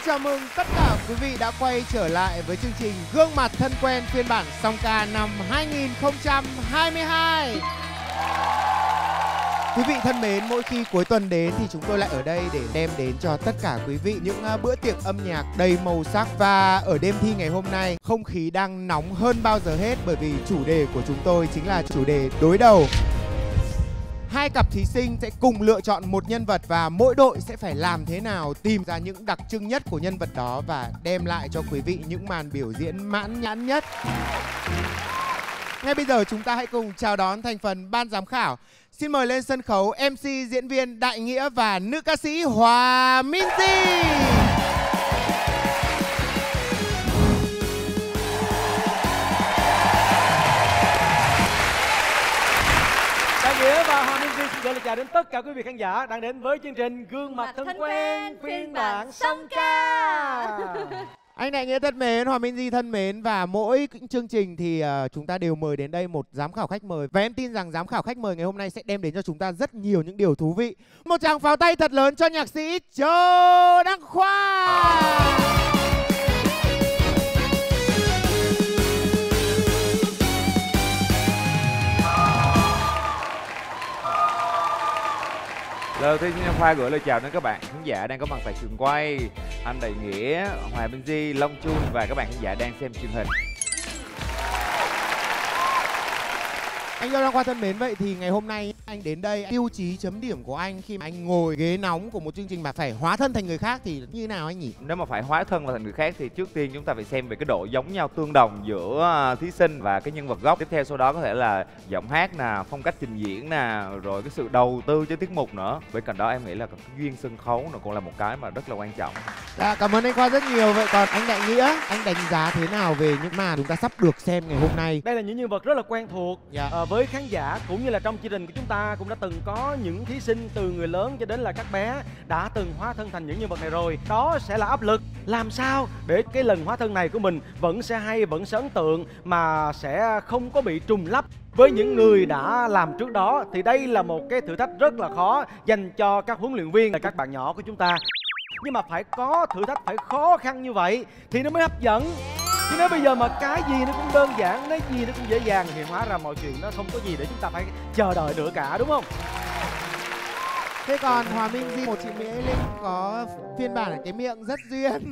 chào mừng tất cả quý vị đã quay trở lại với chương trình Gương mặt thân quen phiên bản song ca năm 2022. Quý vị thân mến, mỗi khi cuối tuần đến thì chúng tôi lại ở đây để đem đến cho tất cả quý vị những bữa tiệc âm nhạc đầy màu sắc. Và ở đêm thi ngày hôm nay, không khí đang nóng hơn bao giờ hết bởi vì chủ đề của chúng tôi chính là chủ đề đối đầu. Hai cặp thí sinh sẽ cùng lựa chọn một nhân vật và mỗi đội sẽ phải làm thế nào tìm ra những đặc trưng nhất của nhân vật đó và đem lại cho quý vị những màn biểu diễn mãn nhãn nhất. Ngay bây giờ chúng ta hãy cùng chào đón thành phần ban giám khảo. Xin mời lên sân khấu MC diễn viên Đại Nghĩa và nữ ca sĩ Hòa Minzy. Đại Nghĩa và Hòa Minzy xin gửi lời chào đến tất cả quý vị khán giả đang đến với chương trình Gương mặt thân quen phiên bản song ca. Anh Đại Nghĩa thân mến, Hòa Minzy thân mến, và mỗi chương trình thì chúng ta đều mời đến đây một giám khảo khách mời. Và em tin rằng giám khảo khách mời ngày hôm nay sẽ đem đến cho chúng ta rất nhiều những điều thú vị. Một tràng pháo tay thật lớn cho nhạc sĩ Châu Đăng Khoa. Lời đầu tiên xin Khoa gửi lời chào đến các bạn khán giả đang có mặt tại trường quay, anh Đại Nghĩa, Hòa Minzy, Long Chun và các bạn khán giả đang xem truyền hình. Anh Châu Đăng Khoa thân mến, vậy thì ngày hôm nay anh đến đây, tiêu chí chấm điểm của anh khi mà anh ngồi ghế nóng của một chương trình mà phải hóa thân thành người khác thì như thế nào anh nhỉ? Nếu mà phải hóa thân thành người khác thì trước tiên chúng ta phải xem về cái độ giống nhau tương đồng giữa thí sinh và cái nhân vật gốc. Tiếp theo sau đó có thể là giọng hát nè, phong cách trình diễn nè, rồi cái sự đầu tư cho tiết mục nữa. Bên cạnh đó em nghĩ là cái duyên sân khấu nó cũng là một cái mà rất là quan trọng. Dạ, cảm ơn anh Khoa rất nhiều. Vậy còn anh Đại Nghĩa, anh đánh giá thế nào về những màn chúng ta sắp được xem ngày hôm nay? Đây là những nhân vật rất là quen thuộc với khán giả, cũng như là trong chương trình của chúng ta cũng đã từng có những thí sinh từ người lớn cho đến là các bé đã từng hóa thân thành những nhân vật này rồi. Đó sẽ là áp lực làm sao để cái lần hóa thân này của mình vẫn sẽ hay, vẫn sẽ ấn tượng mà sẽ không có bị trùng lắp với những người đã làm trước đó. Thì đây là một cái thử thách rất là khó dành cho các huấn luyện viên và các bạn nhỏ của chúng ta. Nhưng mà phải có thử thách phải khó khăn như vậy thì nó mới hấp dẫn. Chứ nếu bây giờ mà cái gì nó cũng đơn giản, cái gì nó cũng dễ dàng thì hóa ra mọi chuyện nó không có gì để chúng ta phải chờ đợi nữa cả, đúng không? Thế còn Hòa Minzy, một chị Mỹ Linh có phiên bản ở cái miệng rất duyên.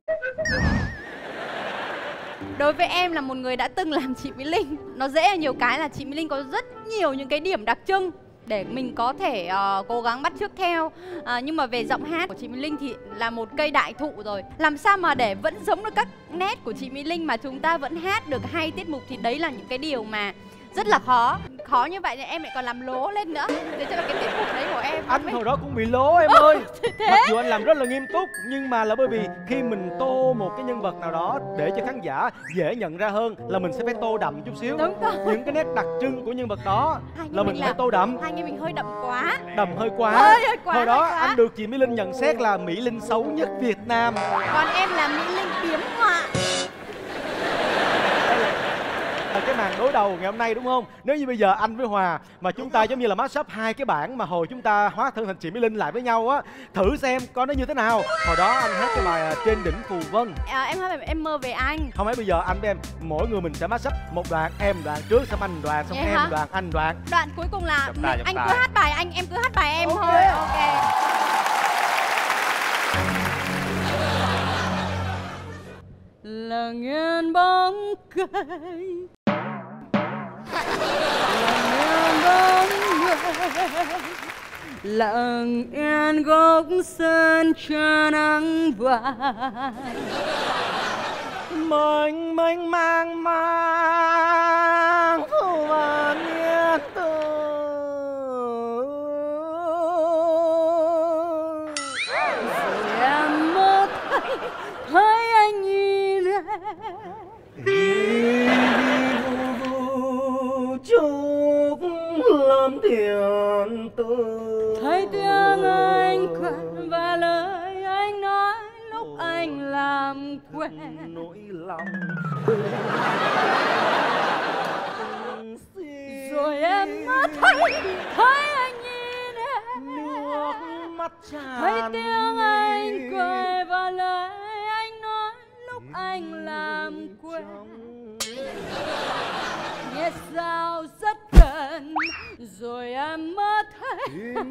Đối với em là một người đã từng làm chị Mỹ Linh, nó dễ ở nhiều cái là chị Mỹ Linh có rất nhiều những cái điểm đặc trưng để mình có thể cố gắng bắt chước theo. Nhưng mà về giọng hát của chị Mỹ Linh thì là một cây đại thụ rồi. Làm sao mà để vẫn giống được các nét của chị Mỹ Linh mà chúng ta vẫn hát được hay tiết mục thì đấy là những cái điều mà rất là khó. Khó như vậy thì em lại còn làm lố lên nữa. Để cho là cái tiết mục đấy của em. Anh hồi đó cũng bị lố em ơi. Mặc dù anh làm rất là nghiêm túc, nhưng mà là bởi vì khi mình tô một cái nhân vật nào đó để cho khán giả dễ nhận ra hơn là mình sẽ phải tô đậm chút xíu. Đúng rồi. Những cái nét đặc trưng của nhân vật đó là mình phải tô đậm. Hai người mình hơi đậm quá. Đậm hơi quá. Hơi quá. Hồi đó quá. anh được chị Mỹ Linh nhận xét là Mỹ Linh xấu nhất Việt Nam. Còn em là Mỹ Linh biếm họa. Là cái màn đối đầu ngày hôm nay, đúng không? Nếu như bây giờ anh với Hòa mà chúng ta giống như là mashup hai cái bản mà hồi chúng ta hóa thân thành chị Mỹ Linh lại với nhau á, thử xem coi nó như thế nào. Hồi đó anh hát cái bài Trên Đỉnh Phù Vân. Em hát bài Em Mơ Về Anh. Không phải bây giờ anh với em mỗi người mình sẽ mashup một đoạn, em đoạn trước, xong anh đoạn, xong em đoạn, anh đoạn. Đoạn cuối cùng là anh tài. cứ hát bài anh, em cứ hát bài em thôi. Ok. Là ngàn bóng cây, lặng yên góc sân cho nắng vàng, Mênh mênh mang mang và nghiêng tư. rồi em mơ thấy anh nhìn em. Chúc lâm thiền tư. Thấy tiếng anh quen và lời anh nói lúc anh làm quen. Nỗi lòng rồi em mới thấy anh nhìn em. nước mắt tràn. Thấy tiếng anh cười và lời anh quen. Nghe sao rất gần rồi em mới thấy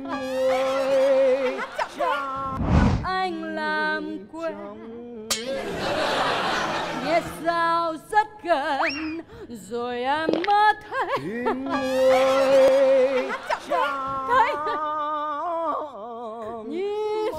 hát chậm thế. Anh làm quên. Nghe sao rất gần rồi em mới thấy hát chậm thế. Thấy nhìn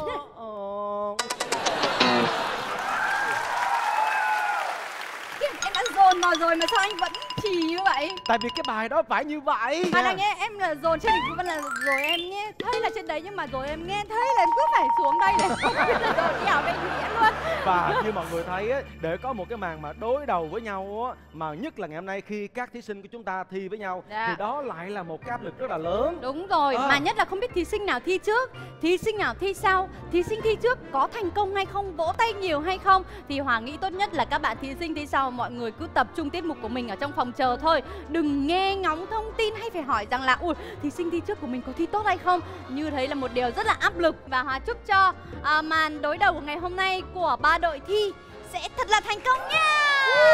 em đã dồn vào rồi mà sao anh vẫn chỉ như vậy? Tại vì cái bài đó phải như vậy. Mà là nghe em là dồn trên hình vẫn là rồi em nghe thấy là trên đấy, nhưng mà rồi em nghe thấy là em cứ phải xuống đây để không biết là dồn đi ở bên nghĩa luôn. Và như mọi người thấy á, để có một cái màn mà đối đầu với nhau á, mà nhất là ngày hôm nay khi các thí sinh của chúng ta thi với nhau, Dạ. thì đó lại là một cái áp lực rất là lớn. Đúng rồi, mà nhất là không biết thí sinh nào thi trước, thí sinh nào thi sau, thí sinh thi trước có thành công hay không, vỗ tay nhiều hay không. Thì Hoàng nghĩ tốt nhất là các bạn thí sinh thi sau mọi người cứ tập trung tiết mục của mình ở trong phòng chờ thôi. Đừng nghe ngóng thông tin hay phải hỏi rằng là ui thí sinh thi trước của mình có thi tốt hay không. Như thế là một điều rất là áp lực. Và Hòa chúc cho màn đối đầu của ngày hôm nay của ba đội thi sẽ thật là thành công nha.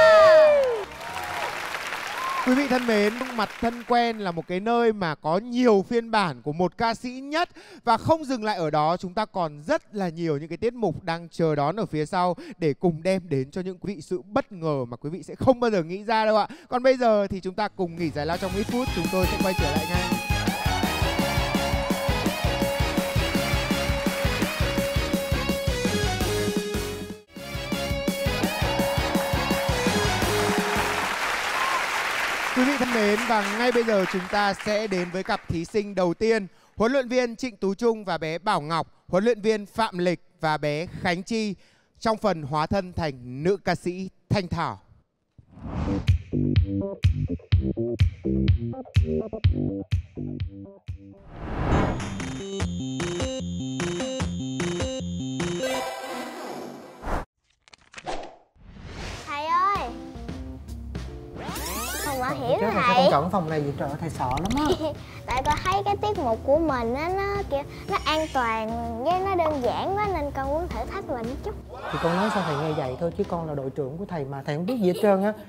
Quý vị thân mến, Mặt Thân Quen là một cái nơi mà có nhiều phiên bản của một ca sĩ nhất. Và không dừng lại ở đó, chúng ta còn rất là nhiều những cái tiết mục đang chờ đón ở phía sau để cùng đem đến cho những quý vị sự bất ngờ mà quý vị sẽ không bao giờ nghĩ ra đâu ạ. Còn bây giờ thì chúng ta cùng nghỉ giải lao trong ít phút, chúng tôi sẽ quay trở lại ngay. Quý vị thân mến, và ngay bây giờ chúng ta sẽ đến với cặp thí sinh đầu tiên. Huấn luyện viên Trịnh Tú Trung và bé Bảo Ngọc, huấn luyện viên Phạm Lịch và bé Khánh Chi trong phần hóa thân thành nữ ca sĩ Thanh Thảo. Thầy ơi, phòng bảo hiểm Sao thầy. con chọn phòng này vậy trời, thầy sợ lắm á. Tại con thấy cái tiết mục của mình á, nó kiểu nó an toàn với nó đơn giản quá nên con muốn thử thách mình một chút. Thì con nói sao thầy nghe vậy thôi, chứ con là đội trưởng của thầy mà, thầy không biết gì hết trơn á.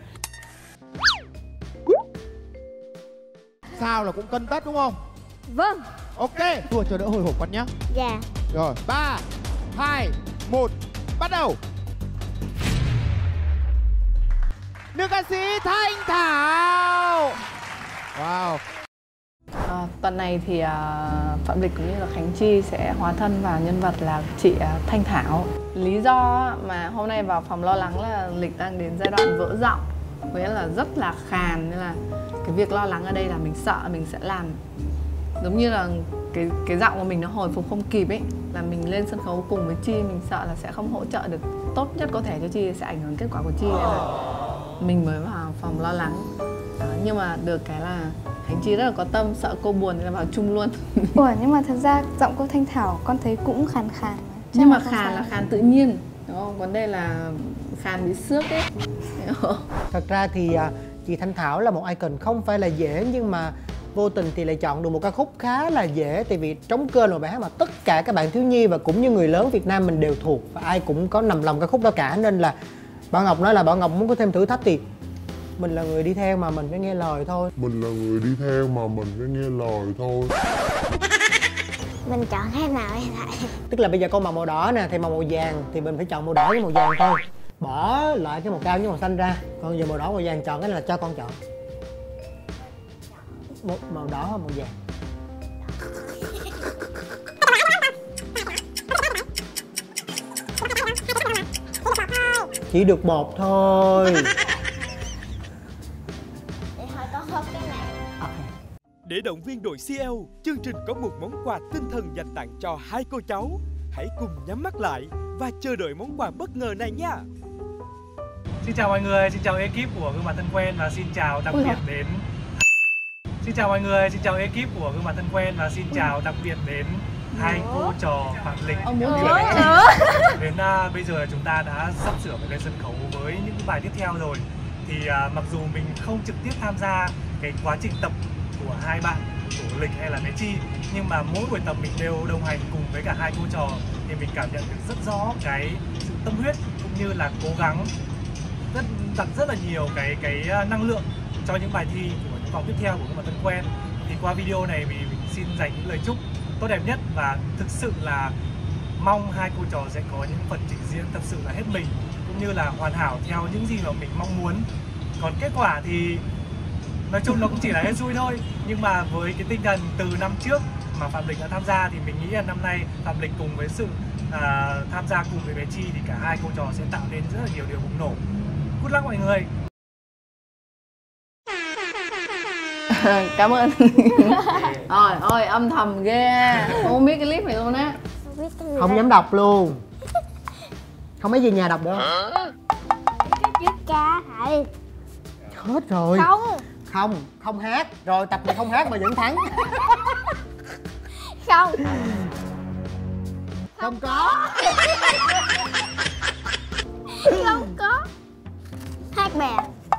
Sao là cũng cân tất đúng không? Vâng. Ok, thua cho đỡ hồi hộp con nhé. Dạ. Rồi, 3, 2, 1, bắt đầu. Nữ ca sĩ Thanh Thảo. Wow. Tuần này thì Phạm Lịch cũng như là Khánh Chi sẽ hóa thân vào nhân vật là chị Thanh Thảo. Lý do mà hôm nay vào phòng lo lắng là Lịch đang đến giai đoạn vỡ giọng, nghĩa là rất là khàn, nên là cái việc lo lắng ở đây là mình sợ mình sẽ làm giống như là cái giọng của mình nó hồi phục không kịp ấy, là mình lên sân khấu cùng với Chi mình sợ là sẽ không hỗ trợ được tốt nhất có thể cho Chi, sẽ ảnh hưởng kết quả của Chi, nên là mình mới vào phòng lo lắng. Đó, nhưng mà được cái là Khánh Chi rất là có tâm, sợ cô buồn nên là vào chung luôn. Ủa, nhưng mà thật ra giọng cô Thanh Thảo con thấy cũng khàn khàn. Nhưng mà khàn là khàn tự nhiên, đúng không? Còn đây là khàn bị xước ấy. Thật ra thì chị Thanh Thảo là một icon không phải là dễ, nhưng mà vô tình thì lại chọn được một ca khúc khá là dễ. Tại vì Trống Cơm là một bài hát mà tất cả các bạn thiếu nhi và cũng như người lớn Việt Nam mình đều thuộc, và ai cũng có nằm lòng ca khúc đó cả. Nên là Bảo Ngọc nói là Bảo Ngọc muốn có thêm thử thách thì mình là người đi theo mà mình phải nghe lời thôi. Mình là người đi theo mà mình phải nghe lời thôi. Mình chọn cái nào vậy thầy? Tức là bây giờ con màu màu đỏ nè, thì màu vàng thì mình phải chọn màu đỏ với màu vàng thôi. Bỏ lại cái màu cam với màu xanh ra. Còn giờ màu đỏ màu vàng chọn cái này là cho con chọn. Một màu đỏ hoặc màu vàng. Chỉ được một thôi. Vậy thôi con hốt cái này. Để động viên đội CL, chương trình có một món quà tinh thần dành tặng cho hai cô cháu. Hãy cùng nhắm mắt lại và chờ đợi món quà bất ngờ này nha. Xin chào mọi người, xin chào ekip của Gương Mặt Thân Quen và xin chào đặc biệt đến. Xin chào mọi người, xin chào ekip của Gương Mặt Thân Quen và xin chào đặc biệt đến hai cô trò Phạm Lịch. Đến bây giờ chúng ta đã sắp sửa phải lên sân khấu với những bài tiếp theo rồi. Thì mặc dù mình không trực tiếp tham gia cái quá trình tập của hai bạn, của Lịch hay là bé Chi, nhưng mà mỗi buổi tập mình đều đồng hành cùng với cả hai cô trò, thì mình cảm nhận được rất rõ cái sự tâm huyết cũng như là cố gắng rất là nhiều cái năng lượng cho những bài thi của những vòng tiếp theo của Gương Mặt Thân Quen. Thì qua video này mình xin dành những lời chúc tốt đẹp nhất và thực sự là mong hai cô trò sẽ có những phần trình diễn thật sự là hết mình, cũng như là hoàn hảo theo những gì mà mình mong muốn. Còn kết quả thì nói chung nó cũng chỉ là hết vui thôi, nhưng mà với cái tinh thần từ năm trước mà Phạm Lịch đã tham gia thì mình nghĩ là năm nay Phạm Lịch cùng với sự tham gia cùng với bé Chi thì cả hai cô trò sẽ tạo nên rất là nhiều điều bùng nổ. Good luck mọi người. Cảm ơn. Ôi âm thầm ghê, không biết cái clip này luôn á. Không dám đọc luôn. Không mấy gì nhà đọc được. Viết ca thầy. Hết rồi. Không hát. Rồi tập này không hát mà vẫn thắng. Không có. Không có. Hát bè.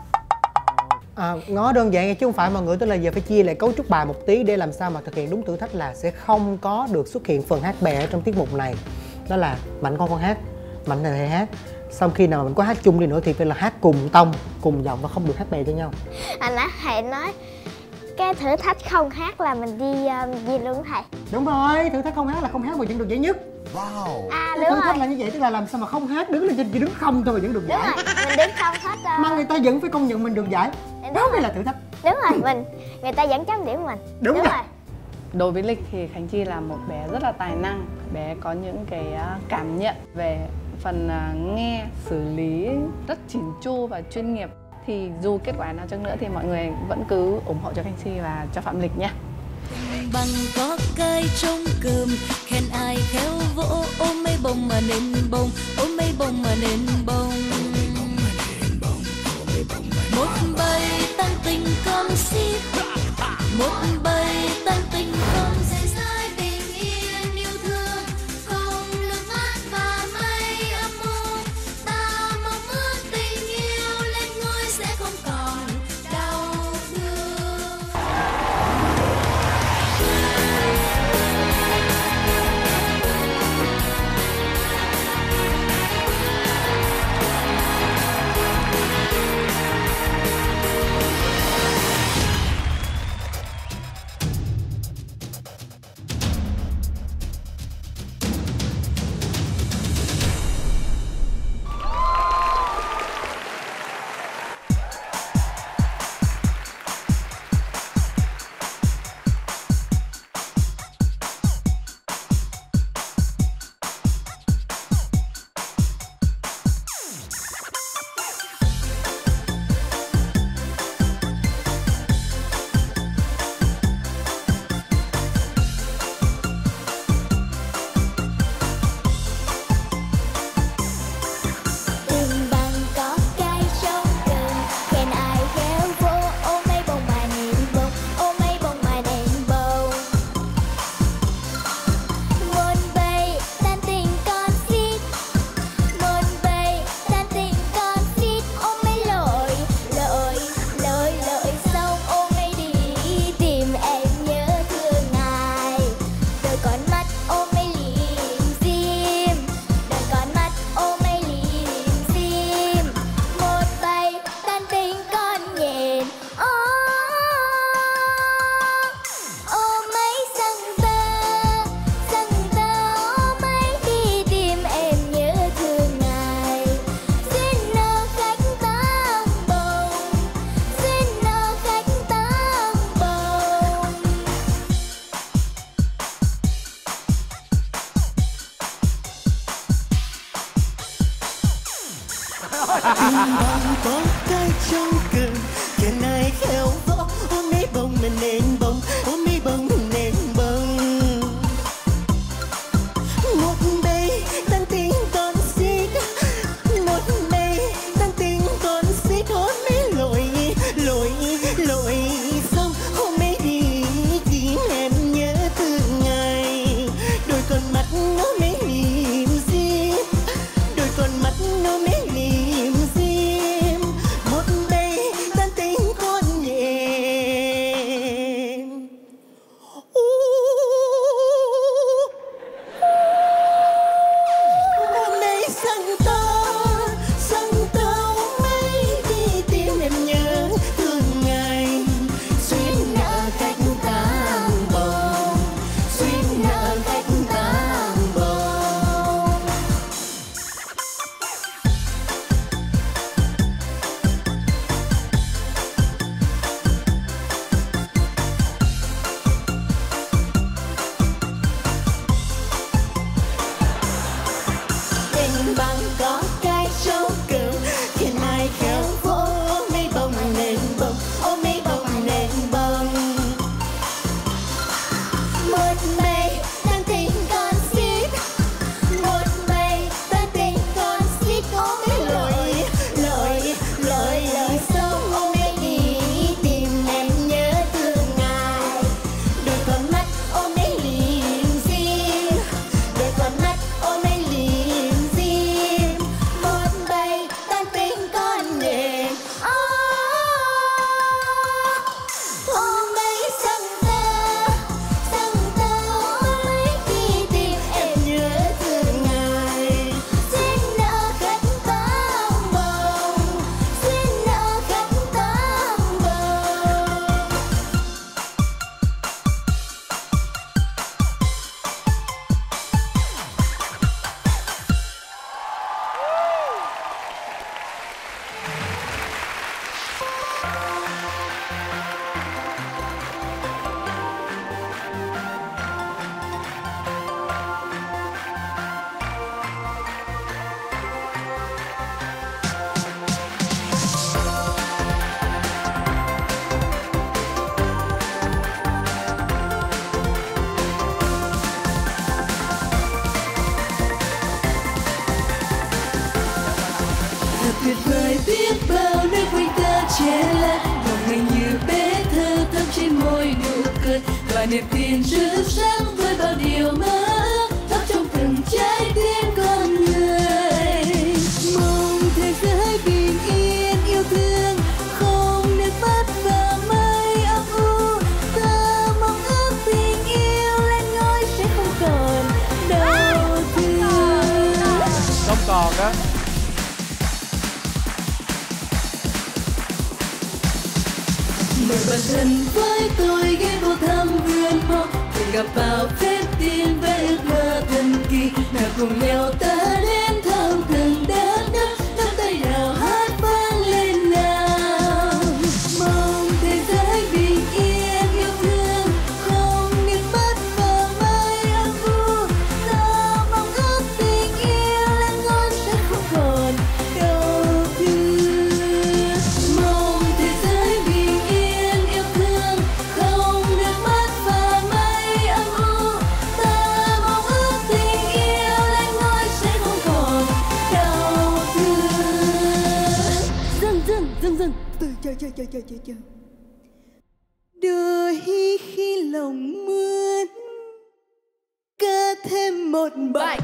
Ngó đơn giản chứ không phải mọi người, tức là giờ phải chia lại cấu trúc bài một tí để làm sao mà thực hiện đúng thử thách là sẽ không có được xuất hiện phần hát bè ở trong tiết mục này. Đó là Mạnh con hát, Mạnh thầy hát. Sau khi nào mình có hát chung đi nữa thì phải là hát cùng tông, cùng giọng và không được hát bè cho nhau. Nãy thầy nói cái thử thách không hát là mình đi gì luôn thầy? Đúng rồi, thử thách không hát là không hát mà vẫn được giải nhất. Wow. Cái thử thách là như vậy, tức là làm sao mà không hát, đứng lên chỉ đứng không thôi mà vẫn được giải. Đúng rồi, mình đứng không hết rồi. Mà người ta vẫn phải công nhận mình được giải. Đó mới là thử thách. Đúng rồi, người ta vẫn chấm điểm mình. Đúng rồi. Đối với Lịch thì Khánh Chi là một bé rất là tài năng. Bé có những cái cảm nhận về phần nghe, xử lý rất chỉn chu và chuyên nghiệp. Thì dù kết quả nào chăng nữa thì mọi người vẫn cứ ủng hộ cho Khánh Chi và cho Phạm Lịch nha. Bằng có cây trong cơm, khen ai khéo vỗ, ôm mấy bông mà nên bông, ôm mấy bông mà nên bông. Một bầy tăng tình con xít, một bầy tăng tình con dễ dãi bình yên yêu thương, không nước mắt và mây âm u. Ta mong ước tình yêu lên ngôi sẽ không còn đau thương. Có cái trong cơn khen ai khéo vỗ, ôm mấy bông mà nên bông, ôm mấy bông nên bông. Một bầy tăng tiếng con xít, một bầy tăng tiếng con xít, hôn mấy lội xong hôn mấy đi tìm em nhớ thương ngày. Đôi con mắt nó mấy liềm diêm, đôi con mắt nó mấy liềm diêm. Một bầy tan tiếng con nhẹ. thật tuyệt vời biết bao nơi quanh ta che lấp ngọc ngành như bé thơ thắm trên môi nụ cười và niềm tin rực sáng với bao điều mơ ước thắp trong từng trái tim con người. Mong thế giới bình yên yêu thương không nước mắt và mây âm u. Ta mong ước tình yêu lên ngôi sẽ không còn đau thương. Không còn đó. Mời bạn thân với tôi ghé vào thăm vườn hoa để gặp bao phép tin với ước mơ thần kỳ. Nào cùng nhau ta đến thăm từng đất nước nắm tay nào hát vang lên nào. Mong thế giới bình yên yêu thương không nước mắt và mây âm u. Ta mong ước tình yêu lên ngôi sẽ không còn đau thương. Mong thế giới bình yên yêu thương không nước mắt và mây âm u. Ta mong ước tình yêu lên ngôi sẽ không còn đau thương. Dừng từ đôi khi lòng muốn ca thêm một bài.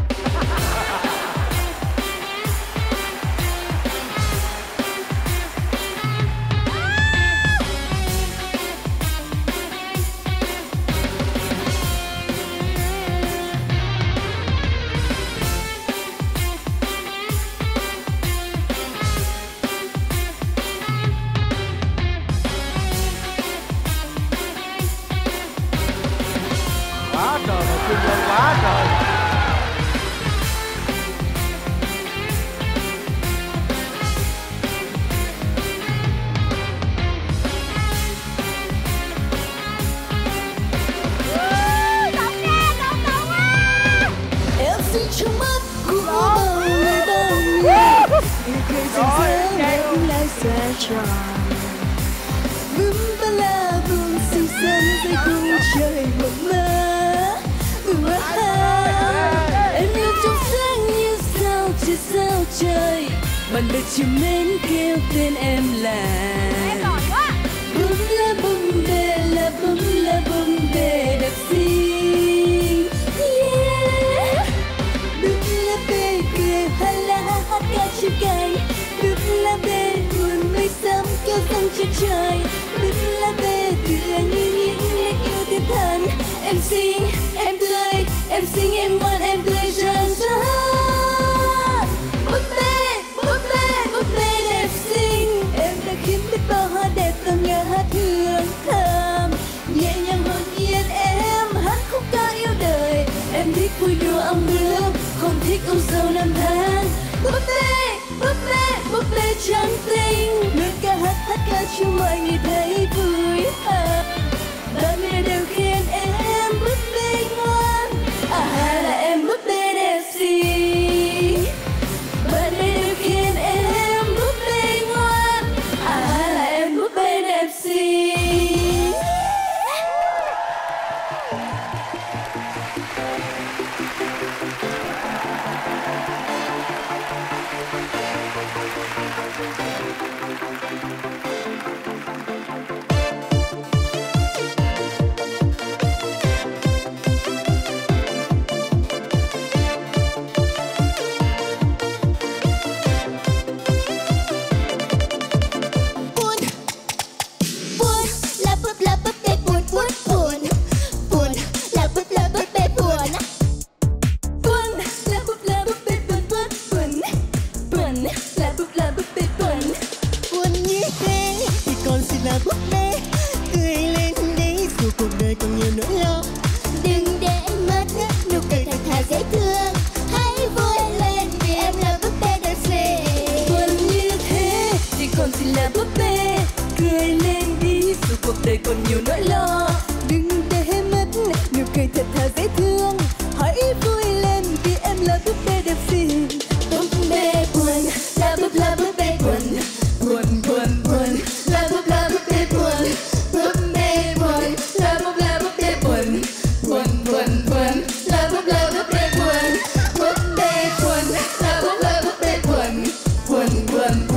Quá trời một chương lên quá trời. Em xin trong mắt của bao người đông người cười rạng rỡ em lại xa tròn ba la buông xinh xắn dưới khung trời mộng mơ. Em yêu trong sáng như sao trên sao trời bạn bè chiều mến kêu tên em là bum la bum bê la bum la bum bê đẹp xinh. Bum la bê cười ha la hát ca trên cành. Bum la bê buồn mây xám kêu răng trên trời. Bum la bê tựa như những nét yêu thiên thần. Em xinh em tươi em xinh em ngoan em tươi rạng rỡ. Búp bê đẹp xinh em đã khiến biết bao hoa đẹp từng nhà hát hương thơm. Nhẹ nhàng hồn nhiên em hát khúc ca yêu đời. Em thích vui đùa ong bướm không thích âu sầu năm tháng. Búp bê trắng tinh luôn ca hát ca cho mọi người thấy vui. Bạn bè đều khen em búp bê ngoan. Là em búp bê đẹp xinh. Bạn bè đều khen em búp bê ngoan. Là em búp bê đẹp xinh. Quần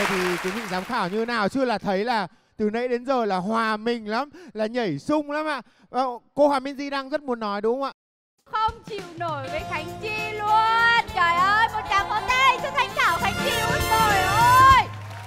thì quý vị giám khảo như nào? Chưa là thấy là từ nãy đến giờ là hòa mình lắm, là nhảy sung lắm ạ. Cô Hòa Minzy đang rất muốn nói đúng không ạ? Không chịu nổi với Khánh Chi luôn. Trời ơi, một tràng pháo tay cho Thanh Thảo Khánh Chi. Ôi trời ơi.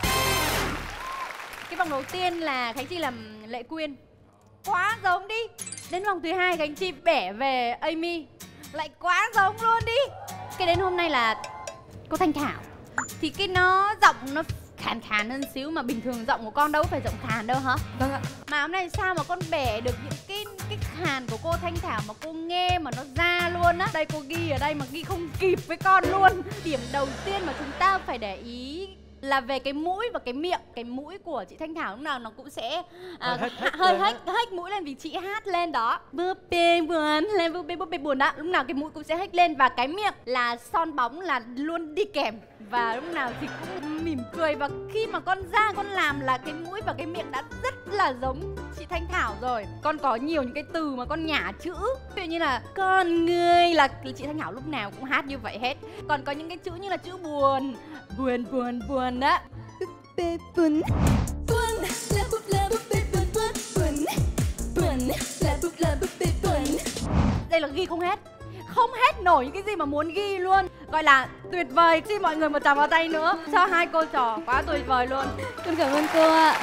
Cái vòng đầu tiên là Khánh Chi làm Lệ Quyên, quá giống đi. Đến vòng thứ hai Khánh Chi bẻ về Amy, lại quá giống luôn đi. Cái đến hôm nay là cô Thanh Thảo thì cái nó giọng nó khàn khàn hơn xíu, mà bình thường giọng của con đâu phải giọng khàn đâu hả? Vâng ạ. Mà hôm nay sao mà con bẻ được những cái khàn của cô Thanh Thảo mà cô nghe mà nó ra luôn á. Đây cô ghi ở đây mà ghi không kịp với con luôn. Điểm đầu tiên mà chúng ta phải để ý là về cái mũi và cái miệng. Cái mũi của chị Thanh Thảo lúc nào nó cũng sẽ hơi hếch mũi lên vì chị hát lên đó. Búp bê buồn lên, búp bê buồn đó. Lúc nào cái mũi cũng sẽ hếch lên, và cái miệng là son bóng là luôn đi kèm. Và lúc nào thì cũng mỉm cười. Và khi mà con ra con làm là cái mũi và cái miệng đã rất là giống chị Thanh Thảo rồi. Con có nhiều những cái từ mà con nhả chữ, ví dụ như là con người là chị Thanh Thảo lúc nào cũng hát như vậy hết. Còn có những cái chữ như là chữ buồn, buồn buồn buồn á. Bê buồn buồn là búp bê buồn buồn buồn buồn là búp bê buồn. Đây là ghi không hết, không hết nổi những cái gì mà muốn ghi luôn. Gọi là tuyệt vời. Xin mọi người một tràng vào tay nữa cho hai cô trò, quá tuyệt vời luôn. Con cảm ơn cô ạ.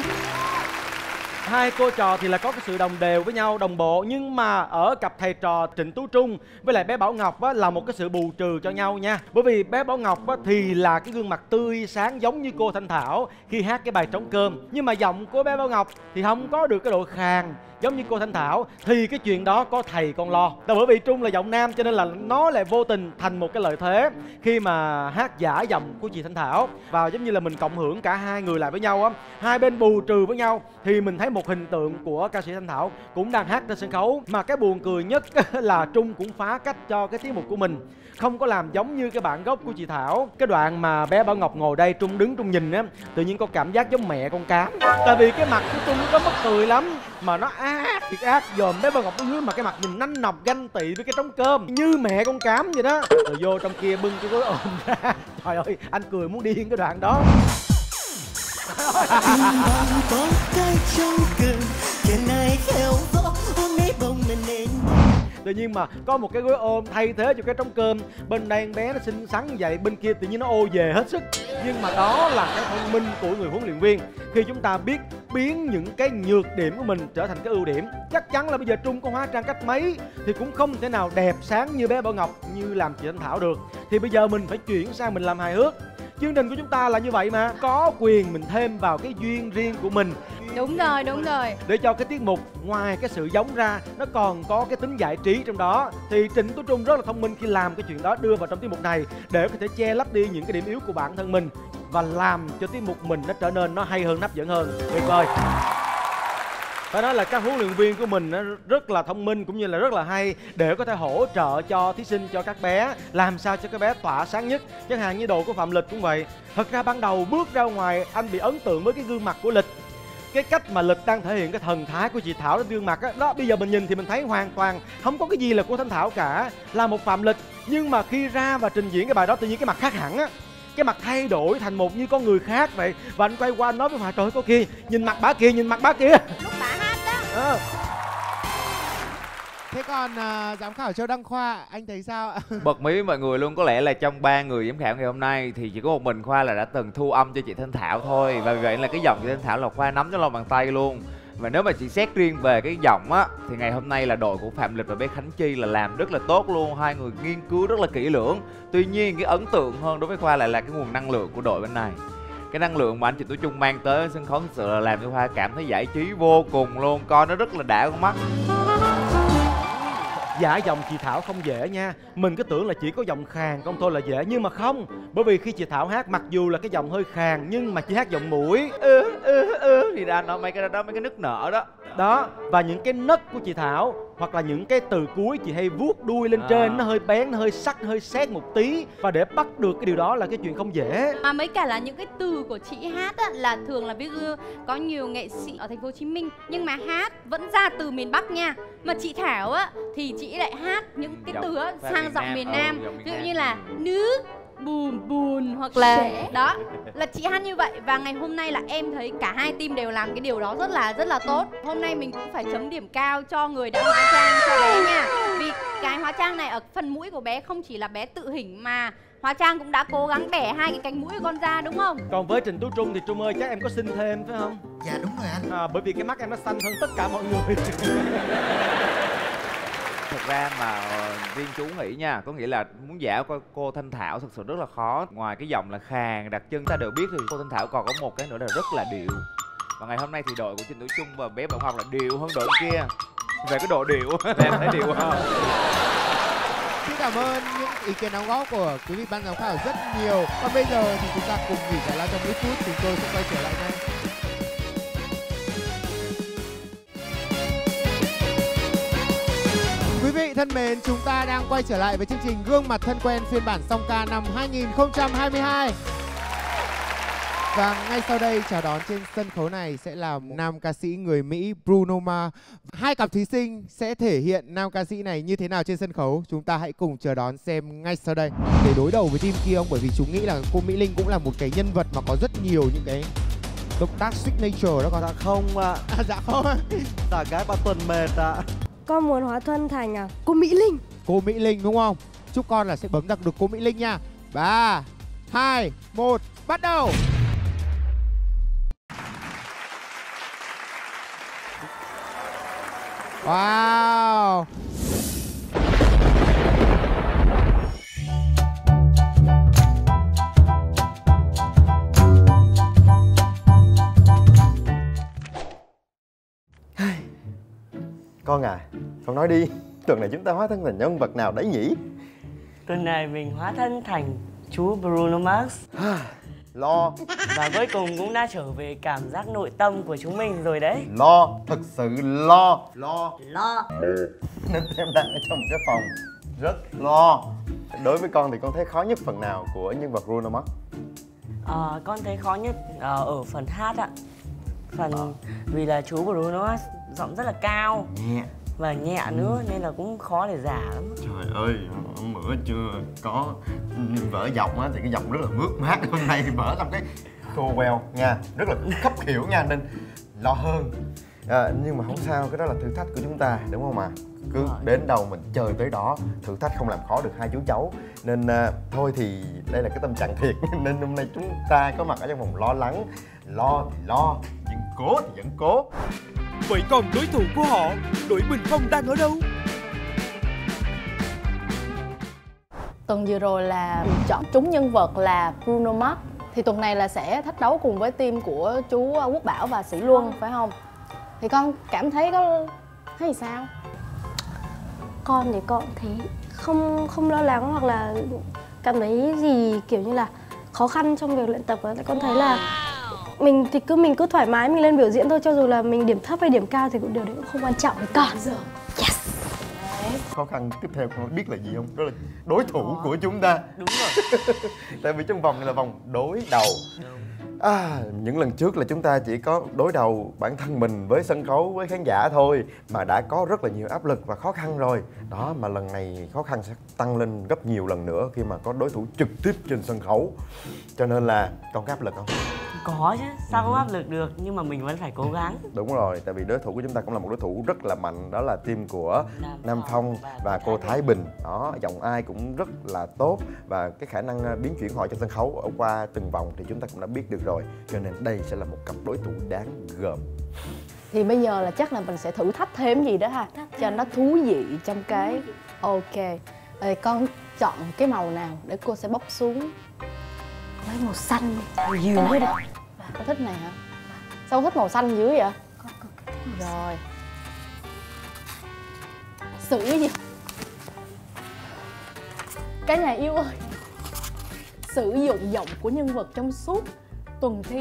Hai cô trò thì là có cái sự đồng đều với nhau, đồng bộ. Nhưng mà ở cặp thầy trò Trịnh Tú Trung với lại bé Bảo Ngọc á, là một cái sự bù trừ cho nhau nha. Bởi vì bé Bảo Ngọc á, thì là cái gương mặt tươi sáng giống như cô Thanh Thảo khi hát cái bài Trống Cơm. Nhưng mà giọng của bé Bảo Ngọc thì không có được cái độ khàn giống như cô Thanh Thảo. Thì cái chuyện đó có thầy con lo. Là bởi vì Trung là giọng nam cho nên là nó lại vô tình thành một cái lợi thế khi mà hát giả giọng của chị Thanh Thảo. Và giống như là mình cộng hưởng cả hai người lại với nhau á, hai bên bù trừ với nhau thì mình thấy một hình tượng của ca sĩ Thanh Thảo cũng đang hát trên sân khấu. Mà cái buồn cười nhất là Trung cũng phá cách cho cái tiết mục của mình, không có làm giống như cái bản gốc của chị Thảo. Cái đoạn mà bé Bảo Ngọc ngồi đây, Trung đứng Trung nhìn á, tự nhiên có cảm giác giống mẹ con Cám. Tại vì cái mặt của Trung nó mắc cười lắm, mà nó ác thiệt ác, dòm bé Bảo Ngọc ở dưới mà cái mặt nhìn nanh nọc ganh tị với cái Trống Cơm như mẹ con Cám vậy đó. Rồi vô trong kia bưng cái gối ôm ra, trời ơi anh cười muốn điên cái đoạn đó. Có cái trong cơn kèn ai theo gió ôm mấy bông mình nên. Tự nhiên mà có một cái gối ôm thay thế cho cái Trống Cơm. Bên đây con bé nó xinh xắn như vậy, bên kia tự nhiên nó ô về hết sức. Nhưng mà đó là cái thông minh của người huấn luyện viên. Khi chúng ta biết biến những cái nhược điểm của mình trở thành cái ưu điểm. Chắc chắn là bây giờ Trung có hóa trang cách mấy thì cũng không thể nào đẹp sáng như bé Bảo Ngọc, như làm chị Thanh Thảo được. Thì bây giờ mình phải chuyển sang mình làm hài hước. Chương trình của chúng ta là như vậy mà, có quyền mình thêm vào cái duyên riêng của mình. Đúng rồi, đúng rồi. Để cho cái tiết mục ngoài cái sự giống ra, nó còn có cái tính giải trí trong đó. Thì Trịnh Tú Trung rất là thông minh khi làm cái chuyện đó, đưa vào trong tiết mục này để có thể che lấp đi những cái điểm yếu của bản thân mình và làm cho tiết mục mình nó trở nên nó hay hơn, hấp dẫn hơn. Tuyệt vời. Phải nói là các huấn luyện viên của mình nó rất là thông minh cũng như là rất là hay để có thể hỗ trợ cho thí sinh, cho các bé, làm sao cho các bé tỏa sáng nhất. Chẳng hạn như đồ của Phạm Lịch cũng vậy. Thật ra ban đầu bước ra ngoài anh bị ấn tượng với cái gương mặt của Lịch. Cái cách mà Lịch đang thể hiện cái thần thái của chị Thảo trên gương mặt á, đó bây giờ mình nhìn thì mình thấy hoàn toàn không có cái gì là của Thanh Thảo cả, là một Phạm Lịch. Nhưng mà khi ra và trình diễn cái bài đó tự nhiên cái mặt khác hẳn á, cái mặt thay đổi thành một như con người khác vậy. Và anh quay qua anh nói với Hòa, trời ơi cô kia, nhìn mặt bả kia, nhìn mặt bả kia. Lúc bả hát đó. Thế còn giám khảo Châu Đăng Khoa, anh thấy sao ạ? Bật mí với mọi người luôn, có lẽ là trong 3 người giám khảo ngày hôm nay thì chỉ có một mình Khoa là đã từng thu âm cho chị Thanh Thảo thôi. Và vì vậy là cái giọng chị Thanh Thảo là Khoa nắm trong lòng bàn tay luôn. Và nếu mà chị xét riêng về cái giọng á thì ngày hôm nay là đội của Phạm Lịch và bé Khánh Chi là làm rất là tốt luôn. Hai người nghiên cứu rất là kỹ lưỡng. Tuy nhiên cái ấn tượng hơn đối với Khoa lại là cái nguồn năng lượng của đội bên này. Cái năng lượng mà anh Trịnh Tú Trung mang tới sân khấu thực sự là làm cho Khoa cảm thấy giải trí vô cùng luôn. Coi nó rất là đã con mắt. Giả giọng chị Thảo không dễ nha. Mình cứ tưởng là chỉ có giọng khàn không thôi là dễ, nhưng mà không. Bởi vì khi chị Thảo hát, mặc dù là cái giọng hơi khàn nhưng mà chị hát giọng mũi thì ra nó mấy cái đó, mấy cái nức nở đó. Đó, và những cái nấc của chị Thảo hoặc là những cái từ cuối chị hay vuốt đuôi lên trên, nó hơi bén, nó hơi sắc, hơi sét một tí. Và để bắt được cái điều đó là cái chuyện không dễ. Mà mấy cả là những cái từ của chị hát á, là thường là ví dụ có nhiều nghệ sĩ ở thành phố Hồ Chí Minh nhưng mà hát vẫn ra từ miền Bắc nha. Mà chị Thảo á thì chị lại hát những cái từ á sang giọng miền Nam. Ví dụ như là nước bùn bùn hoặc là đó là chị hát như vậy. Và ngày hôm nay là em thấy cả hai team đều làm cái điều đó rất là tốt. Hôm nay mình cũng phải chấm điểm cao cho người đã hóa trang cho bé nha. Vì cái hóa trang này ở phần mũi của bé không chỉ là bé tự hình mà hóa trang cũng đã cố gắng bẻ hai cái cánh mũi của con ra, đúng không? Còn với Trịnh Tú Trung thì Trung ơi chắc em có xinh thêm phải không? Dạ đúng rồi anh. Bởi vì cái mắt em nó xanh hơn tất cả mọi người. Thực ra mà riêng chú nghĩ nha, có nghĩa là muốn giả cô Thanh Thảo thực sự rất là khó. Ngoài cái giọng là khàn đặc trưng ta đều biết thì cô Thanh Thảo còn có một cái nữa là rất là điệu. Và ngày hôm nay thì đội của Trịnh Tú Trung và bé Bảo Ngọc là điệu hơn đội kia. Về cái độ điệu em thấy điệu hơn. Xin cảm ơn những ý kiến đóng góp của quý vị ban giám khảo rất nhiều. Còn bây giờ thì chúng ta cùng nghỉ giải lao trong ít phút, chúng tôi sẽ quay trở lại ngay. Quý vị thân mến, chúng ta đang quay trở lại với chương trình Gương mặt thân quen phiên bản song ca năm 2022. Và ngay sau đây chào đón trên sân khấu này sẽ là nam ca sĩ người Mỹ Bruno Mars. Hai cặp thí sinh sẽ thể hiện nam ca sĩ này như thế nào trên sân khấu. Chúng ta hãy cùng chờ đón xem ngay sau đây. Để đối đầu với team kia ông, bởi vì chúng nghĩ là cô Mỹ Linh cũng là một cái nhân vật mà có rất nhiều những cái động tác signature đó con. Dạ không ạ. Dạ không. Dạ gái bà Tuần mệt ạ. Con muốn hóa thân thành cô Mỹ Linh. Cô Mỹ Linh đúng không? Chúc con là sẽ bấm được cô Mỹ Linh nha. 3, 2, 1, bắt đầu. Wow. Con à, con nói đi, tuần này chúng ta hóa thân thành nhân vật nào đấy nhỉ? Tuần này mình hóa thân thành chú Bruno Mars. Lo. Và cuối cùng cũng đã trở về cảm giác nội tâm của chúng mình rồi đấy. Lo, thật sự lo. Nên em đang ở trong một cái phòng rất lo. Đối với con thì con thấy khó nhất phần nào của nhân vật Bruno Mars? Con thấy khó nhất ở phần hát ạ. Vì là chú Bruno Mars giọng rất là cao, nhẹ và nhẹ nữa nên là cũng khó để giả lắm. Trời ơi, bữa chưa có vỡ giọng á thì cái giọng rất là mướt mát. Hôm nay thì vỡ xong cái khô queo nha, rất là khấp khỉu nha, nên lo hơn. Nhưng mà không sao, cái đó là thử thách của chúng ta đúng không ạ? Cứ đến đâu mình chơi tới đó, thử thách không làm khó được hai chú cháu. Nên thôi thì đây là cái tâm trạng thiệt. Nên hôm nay chúng ta có mặt ở trong phòng lo lắng. Lo thì lo, nhưng cố thì vẫn cố. Vậy còn đối thủ của họ, đội Bình Phong đang ở đâu? Tuần vừa rồi là chọn trúng nhân vật là Bruno Mars. Thì tuần này là sẽ thách đấu cùng với team của chú Quốc Bảo và Sĩ Luân, phải không? Thì con cảm thấy thấy sao? Con thì con thấy không lo lắng hoặc là cảm thấy gì kiểu như là khó khăn trong việc luyện tập. Con thấy là mình cứ thoải mái mình lên biểu diễn thôi, cho dù là mình điểm thấp hay điểm cao thì cũng điều đấy cũng không quan trọng với con. Yes. Khó khăn tiếp theo con biết là gì không? Đó là đối thủ của chúng ta. Đúng rồi. Tại vì trong vòng này là vòng đối đầu. Những lần trước là chúng ta chỉ có đối đầu bản thân mình với sân khấu, với khán giả thôi, mà đã có rất là nhiều áp lực và khó khăn rồi. Đó, mà lần này khó khăn sẽ tăng lên gấp nhiều lần nữa khi mà có đối thủ trực tiếp trên sân khấu. Cho nên là con có áp lực không? Có chứ, sao không áp lực được, nhưng mà mình vẫn phải cố gắng. Đúng rồi, tại vì đối thủ của chúng ta cũng là một đối thủ rất là mạnh. Đó là team của Nam Phong và cô Thái Bình. Đó, giọng ai cũng rất là tốt. Và cái khả năng biến chuyển họ trên sân khấu ở qua từng vòng thì chúng ta cũng đã biết được rồi. Cho nên đây sẽ là một cặp đối thủ đáng gờm. Thì bây giờ là chắc là mình sẽ thử thách thêm gì đó ha, cho nó thú vị trong cái... Ok. Con chọn cái màu nào để cô sẽ bóc xuống? Lấy màu xanh đi. Nhiều hết đó. Con thích này hả? Sao con thích màu xanh dữ vậy? Rồi. Sử gì? Cả nhà yêu ơi, sử dụng giọng của nhân vật trong suốt tuần thi.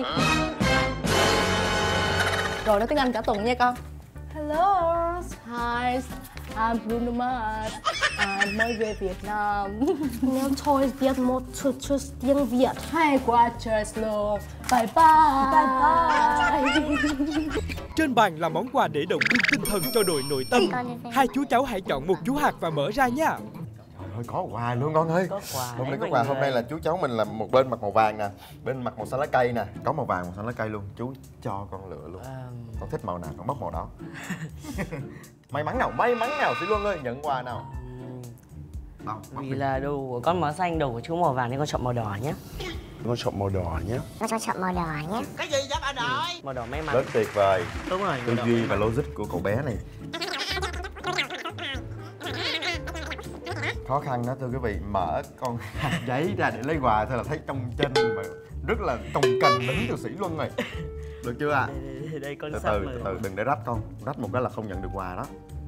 Rồi nói tiếng Anh cả tuần nha con. Hello, hi, I'm Bruno Mars. Mới về Việt Nam. Nếu thôi biết một chút tiếng Việt. Hay quá trời luôn. Bye bye. Bye bye. Trên bàn là món quà để động viên tinh thần cho đội nội tâm. Hai chú cháu hãy chọn một chú hạt và mở ra nha. ơi, có quà luôn con ơi. Có quà Hôm nay đấy có mọi quà, người. hôm nay là chú cháu mình là một bên mặc màu vàng nè, bên mặc màu xanh lá cây nè, có màu vàng, màu xanh lá cây luôn. Chú cho con lựa luôn. Con thích màu nào con bóc màu đó. May mắn nào Sĩ Luân ơi, nhận quà nào. Đâu, Vì là đồ của con màu xanh, đồ của chú màu vàng nên con chọn màu đỏ nhé. Con chọn màu đỏ nhé. Con chọn màu đỏ nhé. Cái gì vậy bà nội? Màu đỏ may mắn. Rất tuyệt vời. Đúng rồi. Tư duy và logic của cậu bé này. Khó khăn đó thưa quý vị, mở con hạt giấy ra để lấy quà thôi là thấy trong chân mà rất là cồng kềnh đứng từ Sĩ Luân rồi. Được chưa ạ? Đây con Từ sắp từ, đừng để rách con. Rách một cái là không nhận được quà đó.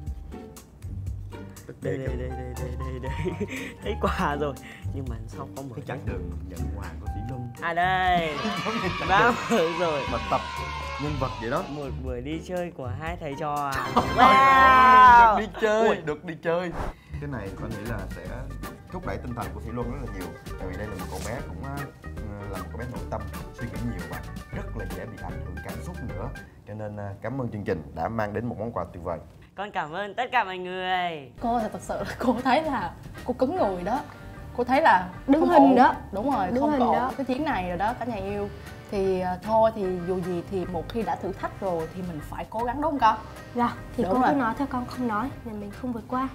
Đây. Thấy quà rồi. Nhưng mà sao không mở cái chặng đường nhận quà của Sĩ Luân. À đây. Đã mở rồi. Mà tập nhân vật vậy đó. Một buổi đi chơi của hai thầy trò à? Wow. Được đi chơi. Cái này con nghĩ là sẽ thúc đẩy tinh thần của Sĩ Luân rất là nhiều. Tại vì đây là một cậu bé cũng là một cậu bé nội tâm, suy nghĩ nhiều và rất là dễ bị ảnh hưởng cảm xúc nữa. Cho nên cảm ơn chương trình đã mang đến một món quà tuyệt vời. Con cảm ơn tất cả mọi người. Cô thì thật sự là cô thấy là cô cứng người đó. Cô thấy là đứng không hình ổn. đó. Đúng rồi, Đứng không hình có đó. cái chuyến này rồi đó cả nhà yêu. Thì thôi thì dù gì thì một khi đã thử thách rồi thì mình phải cố gắng đúng không con? Dạ, thì Đúng cô rồi. cứ nói thôi, con không nói thì mình không vượt qua.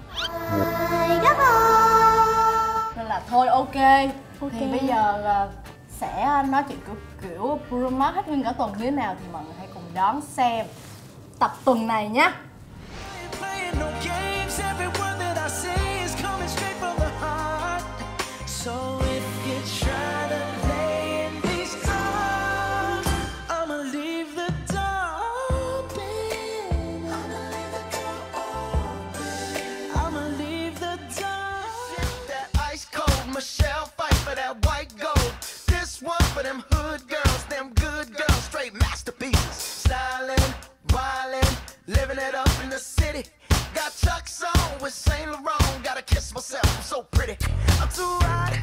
Nên là thôi ok. Thì bây giờ sẽ nói chuyện kiểu Bruno Mars hết nguyên cả tuần như thế nào thì mọi người hãy cùng đón xem tập tuần này nhé. Playing no games, every word that I say is coming straight from the heart. So if you try to lay in these arms, I'ma leave the door open. I'ma leave the door. That ice cold Michelle fight for that white gold. This one for them hood girls, them good girls, straight masterpieces. Styling, wildin', living it up in the city. Got Chuck's on with Saint Laurent. Gotta kiss myself, I'm so pretty. I'm too hot.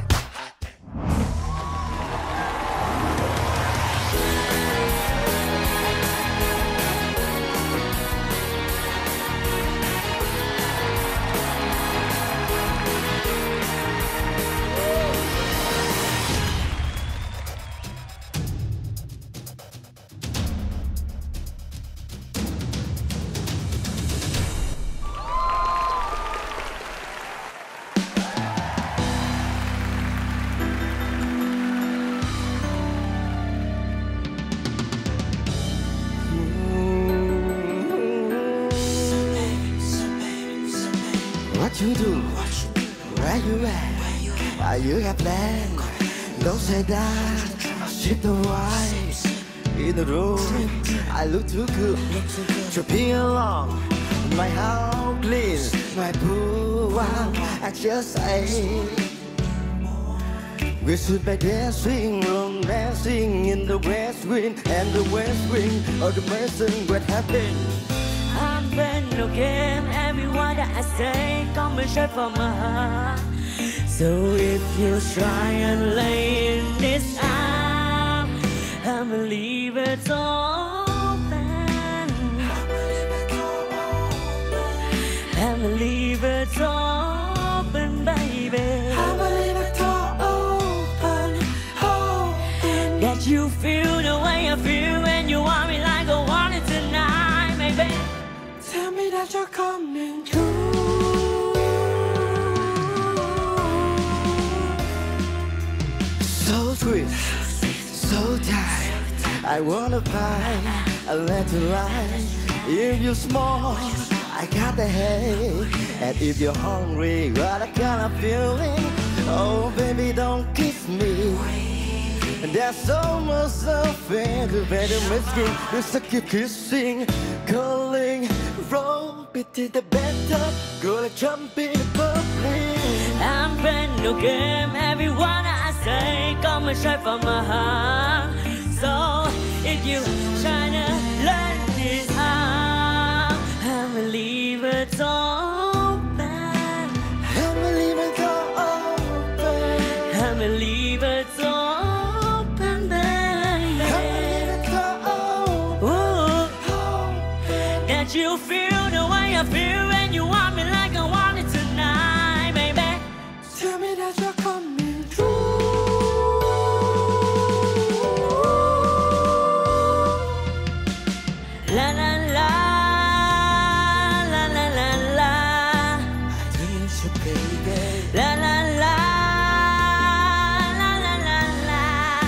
What you do? Where you at? Are you have planned? Don't say that. Shift the white in the room. I look too good to be alone. My house clean, my pool warm. I just say we should be dancing, romancing in the west wind and the west wing of the person. What happened? I'm playing no game, every word that I say coming straight from my heart. So if you try and lay in this arm, I'ma leave it open. I'ma leave it open, baby. I'ma leave it open, open. That you feel the way I feel when you want me like I want it tonight, baby. Tell me that you're coming through. So sweet, so tight. I wanna find a little light. If you're small, I got the hay. And if you're hungry, what a kind of feeling. Oh baby, don't kiss me. There's so much something to better mystery. Just keep kissing, calling, roll it to the better. Go like jumping bubbling. I'm playing no game, every word I say coming straight from my heart. So if you tryna learn this how, I'ma leave it open. I'ma leave it open. I'ma leave it open, baby. Ooh. That you feel the way I feel when you want me like I want it tonight, baby. La la la, la la la la. I need you, baby. La la la, la la la la.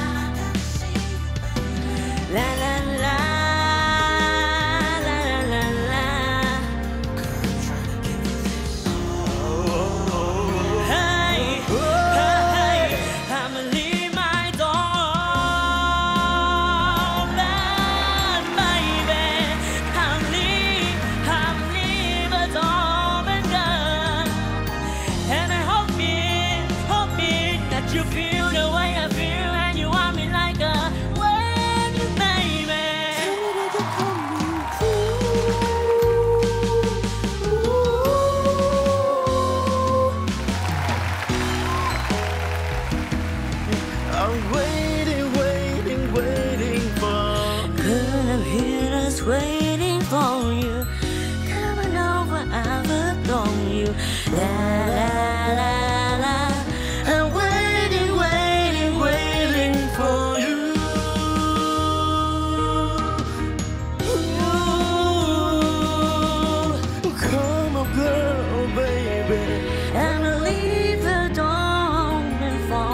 La la la, la la la la. Hey, hey, I'ma leave my door open, baby. I'll leave the door open, and I hope that you feel the way I feel, and you want me like a wave, baby. I'm waiting, waiting, waiting for. Girl, I'm here just waiting for you. Coming over, I've adore you. La la la la. I'm waiting, waiting, waiting for you. Ooh, come on, girl, baby. I'ma leave the door open for.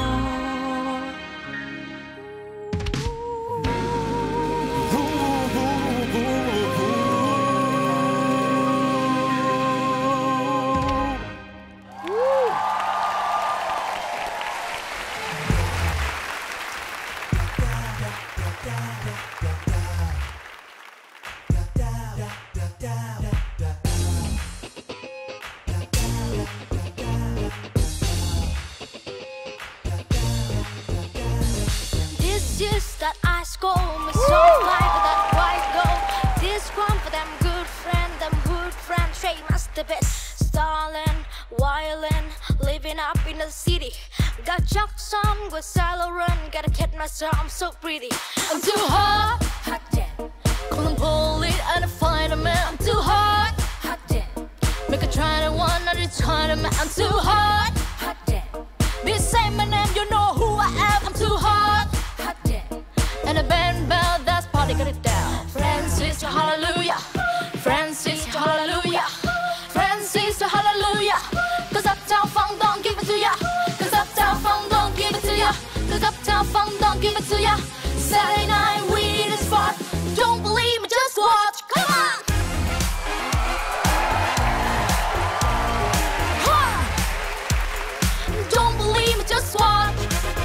This is that ice cold, me so like that white gold. This one for them good friend, them hood friend, straight masterpiece. Stalin, violin, living up in the city. Got chucks on with Saint-Laurent, gotta kid myself, I'm so pretty. I'm too hot, hot damn. Couldn't pull it and find a man. I'm too hot, hot damn. Make a try to one, not a try to man. I'm too hot, hot damn. Be say my name, you know who I am. I'm too hot, hot damn. And a band bell, that's party, got it down. Francis to hallelujah, Francis to hallelujah, Francis to hallelujah. Cause Uptown Funk don't give it to ya. Cause Uptown Funk don't give it to ya. Cause Uptown Funk don't give it to ya. Saturday night we in the spot. Don't believe me, just watch. Come on. Don't believe me, just watch.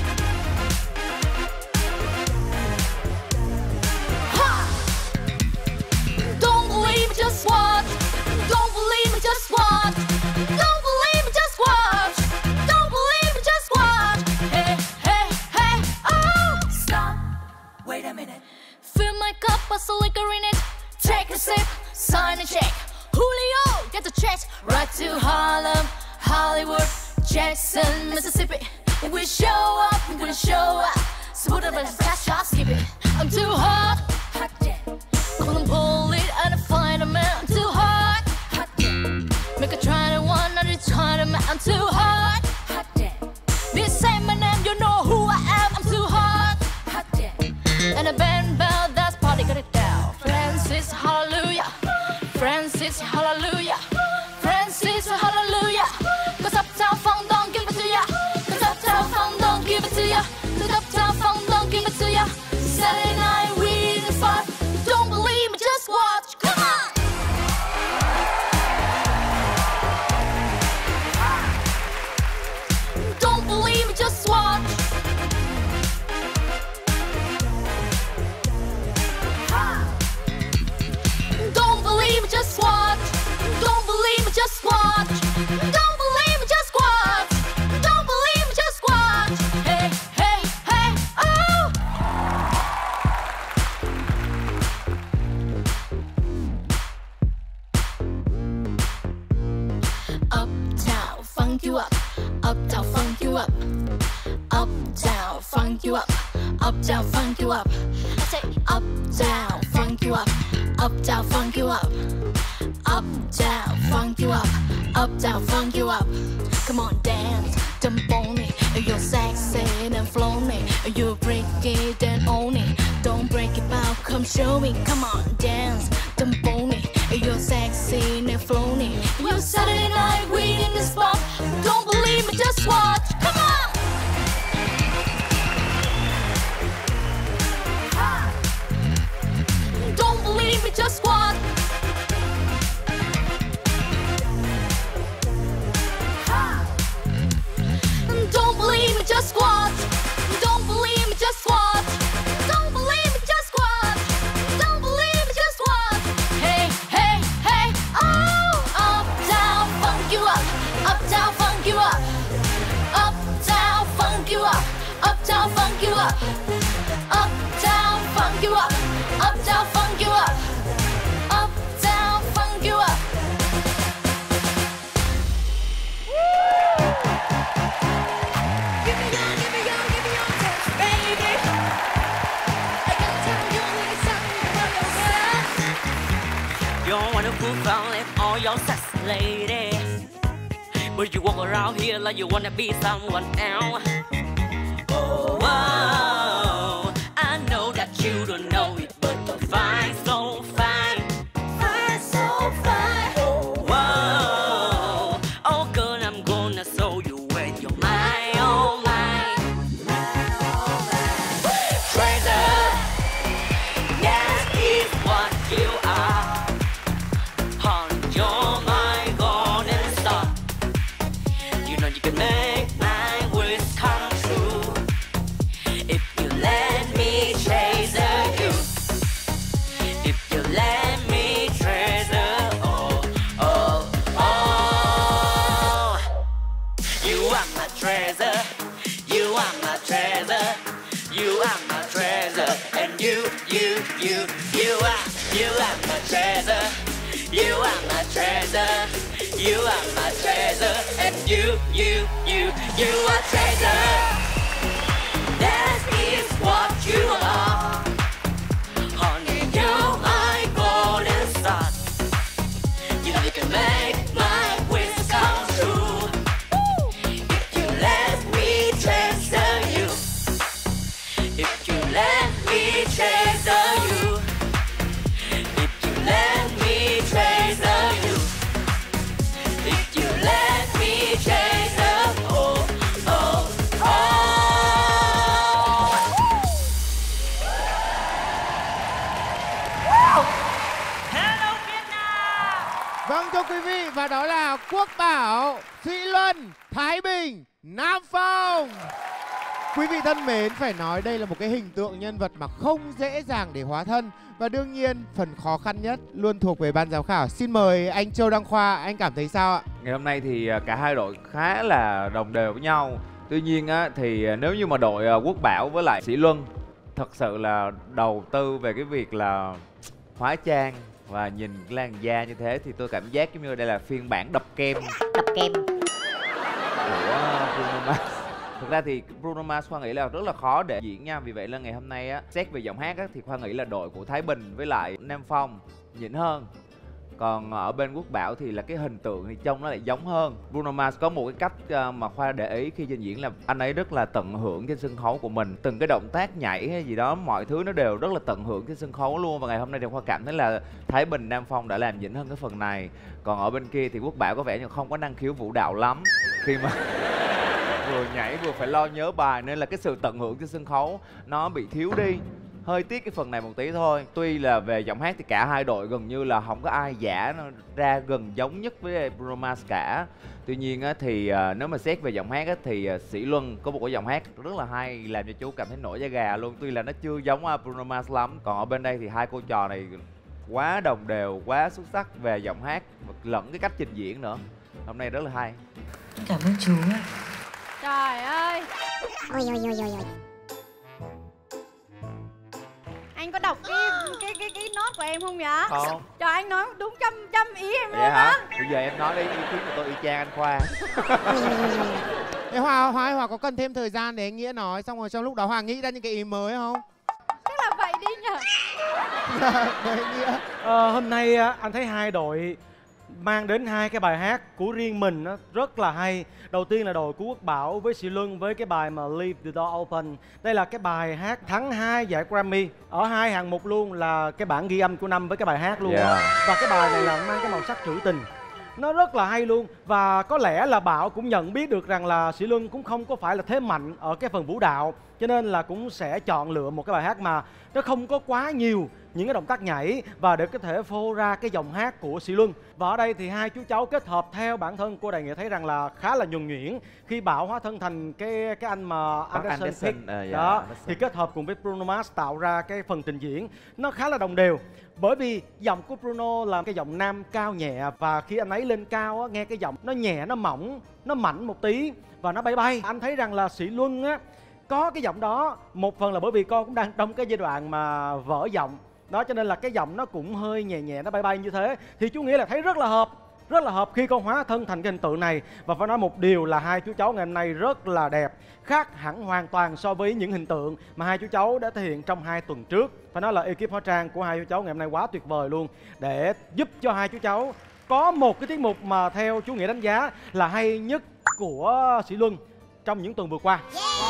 Don't believe me, just watch. Don't believe me, just watch. Don't believe me, just watch. Don't believe me, just watch. Hey, hey, hey, oh. Stop, wait a minute. Fill my cup, put some liquor in it. Take a sip, sign a check. Julio, get the checks. Right to Harlem, Hollywood, Jackson, Mississippi. If we show up, we're gonna show up. So put up a flash shot, skip it. I'm too hot, hot damn. Couldn't pull it and find a man. I'm too hot, hot damn. Make a try to one, not a try to man. I'm too hot, hot damn. Be say my name, you know who I am. I'm too hot, hot damn. And a band bell, that's party, got it down. Francis, hallelujah, Francis, hallelujah, Francis, hallelujah. Cause Uptown Funk don't give it to ya. Cause Uptown Funk don't give it to ya. Cause Uptown Funk don't give it to ya. Saturday night we in the spot. Don't believe me, just watch. Come on. Don't believe me, just watch. Don't believe me, just watch. Don't believe me, just watch. Don't believe me, just watch. Don't believe me, just watch. Hey, hey, hey, oh. Uptown, funk you up. Uptown, funk you up. Uptown, funk you up. Uptown, funk you up. I say uptown, funk you up. Uptown, funk you up. Uptown, funk you up. Uptown, funk you up. Come on, dance, jump on it. You're sexy and flown it. You break it and own it. Don't break it out. come show me, come on, dance, don't phony. You're sexy and phony. You're Saturday night waiting in the spot. Don't believe me, just watch. Come on. Don't believe me, just watch. Don't believe me, just watch. Don't believe me, just watch. Don't believe me, just watch. Don't believe me, just watch. Hey, hey, hey, oh, uptown funk you up, uptown funk you up, uptown funk you up, uptown funk you up, uptown funk you up, uptown funk you up, uptown funk you up. You're wonderful, fun with all your sexy ladies, but you walk around here like you wanna be someone else. Oh, whoa, I know that you don't know it, but you're fine, so fine, fine, so fine. Oh, whoa, oh girl, I'm gonna show you where you're my, oh my, treasure. That is what you are. You're my golden star. You know you can make my wish come true if you let me treasure you. If you let me treasure, oh, oh, oh. You are my treasure. You are my treasure. You are my treasure. And you are my treasure. You are my treasure, you are my treasure, and you are treasure. That is what you are. Honey, you're my golden star. You know you can make my wish come true if you let me treasure you. If you let me treasure you. If you let me treasure you. If you let me treasure, oh, oh, oh. Hello Vietnam. Vâng, thưa quý vị, và đó là Quốc Bảo, Sĩ Luân, Thái Bình, Nam Phong. Quý vị thân mến, phải nói đây là một cái hình tượng nhân vật mà không dễ dàng để hóa thân. Và đương nhiên, phần khó khăn nhất luôn thuộc về ban giám khảo. Xin mời anh Châu Đăng Khoa, anh cảm thấy sao ạ? Ngày hôm nay thì cả hai đội khá là đồng đều với nhau. Tuy nhiên á, thì nếu như mà đội Quốc Bảo với lại Sĩ Luân thật sự là đầu tư về cái việc là hóa trang và nhìn làn da như thế thì tôi cảm giác giống như đây là phiên bản đập kem. Đập kem Của Bruno Mars. Thực ra thì Bruno Mars Khoa nghĩ là rất là khó để diễn nha. Vì vậy là ngày hôm nay á, xét về giọng hát á, thì Khoa nghĩ là đội của Thái Bình với lại Nam Phong nhỉnh hơn. Còn ở bên Quốc Bảo thì là cái hình tượng thì trông nó lại giống hơn. Bruno Mars có một cái cách mà Khoa để ý khi trình diễn là anh ấy rất là tận hưởng trên sân khấu của mình. Từng cái động tác nhảy hay gì đó, mọi thứ nó đều rất là tận hưởng trên sân khấu luôn. Và ngày hôm nay thì Khoa cảm thấy là Thái Bình, Nam Phong đã làm nhỉnh hơn cái phần này. Còn ở bên kia thì Quốc Bảo có vẻ như không có năng khiếu vũ đạo lắm khi mà vừa nhảy vừa phải lo nhớ bài, nên là cái sự tận hưởng trên sân khấu nó bị thiếu đi. Hơi tiếc cái phần này một tí thôi. Tuy là về giọng hát thì cả hai đội gần như là không có ai giả nó ra gần giống nhất với Bruno Mars cả. Tuy nhiên á, thì nếu mà xét về giọng hát á, thì Sĩ Luân có một cái giọng hát rất là hay, làm cho chú cảm thấy nổi da gà luôn. Tuy là nó chưa giống Bruno Mars lắm. Còn ở bên đây thì hai cô trò này quá đồng đều, quá xuất sắc về giọng hát lẫn cái cách trình diễn nữa. Hôm nay rất là hay. Cảm ơn chú ạ. Trời ơi. Ôi ôi ôi ôi ôi. Anh có đọc cái nốt của em không vậy? Không. Trời, anh nói đúng trăm ý em Vậy luôn hả? á. Bây giờ em nói đi, ý kiến của tôi y chang anh Khoa. Ê, Hòa có cần thêm thời gian để anh Nghĩa nói, xong rồi trong lúc đó Hòa nghĩ ra những cái ý mới không? Chắc là vậy đi nhở. Mời anh Nghĩa. Hôm nay anh thấy hai đội mang đến hai cái bài hát của riêng mình nó rất là hay. Đầu tiên là đội của Quốc Bảo với Sĩ Luân với cái bài mà Leave the Door Open. Đây là cái bài hát thắng 2 giải Grammy ở 2 hạng mục luôn, là cái bản ghi âm của năm với cái bài hát luôn. Và cái bài này là mang cái màu sắc trữ tình, nó rất là hay luôn. Và có lẽ là Bảo cũng nhận biết được rằng là Sĩ Luân cũng không có phải là thế mạnh ở cái phần vũ đạo, cho nên là cũng sẽ chọn lựa một cái bài hát mà nó không có quá nhiều những cái động tác nhảy và để có thể phô ra cái giọng hát của Sĩ Luân. Và ở đây thì hai chú cháu kết hợp theo bản thân cô Đại Nghĩa thấy rằng là khá là nhuần nhuyễn khi Bảo hóa thân thành cái anh mà Anderson Pick đó, thì kết hợp cùng với Bruno Mars tạo ra cái phần trình diễn nó khá là đồng đều. Bởi vì giọng của Bruno là cái giọng nam cao nhẹ, và khi anh ấy lên cao á, nghe cái giọng nó nhẹ, nó mỏng, nó mảnh một tí và nó bay bay. Anh thấy rằng là Sĩ Luân á có cái giọng đó, một phần là bởi vì con cũng đang trong cái giai đoạn mà vỡ giọng đó, cho nên là cái giọng nó cũng hơi nhẹ nhẹ, nó bay bay như thế. Thì chú nghĩ là thấy rất là hợp khi con hóa thân thành cái hình tượng này. Và phải nói một điều là hai chú cháu ngày hôm nay rất là đẹp, khác hẳn hoàn toàn so với những hình tượng mà hai chú cháu đã thể hiện trong 2 tuần trước. Phải nói là ekip hóa trang của hai chú cháu ngày hôm nay quá tuyệt vời luôn, để giúp cho hai chú cháu có một cái tiết mục mà theo chú Nghĩa đánh giá là hay nhất của Sĩ Luân trong những tuần vừa qua.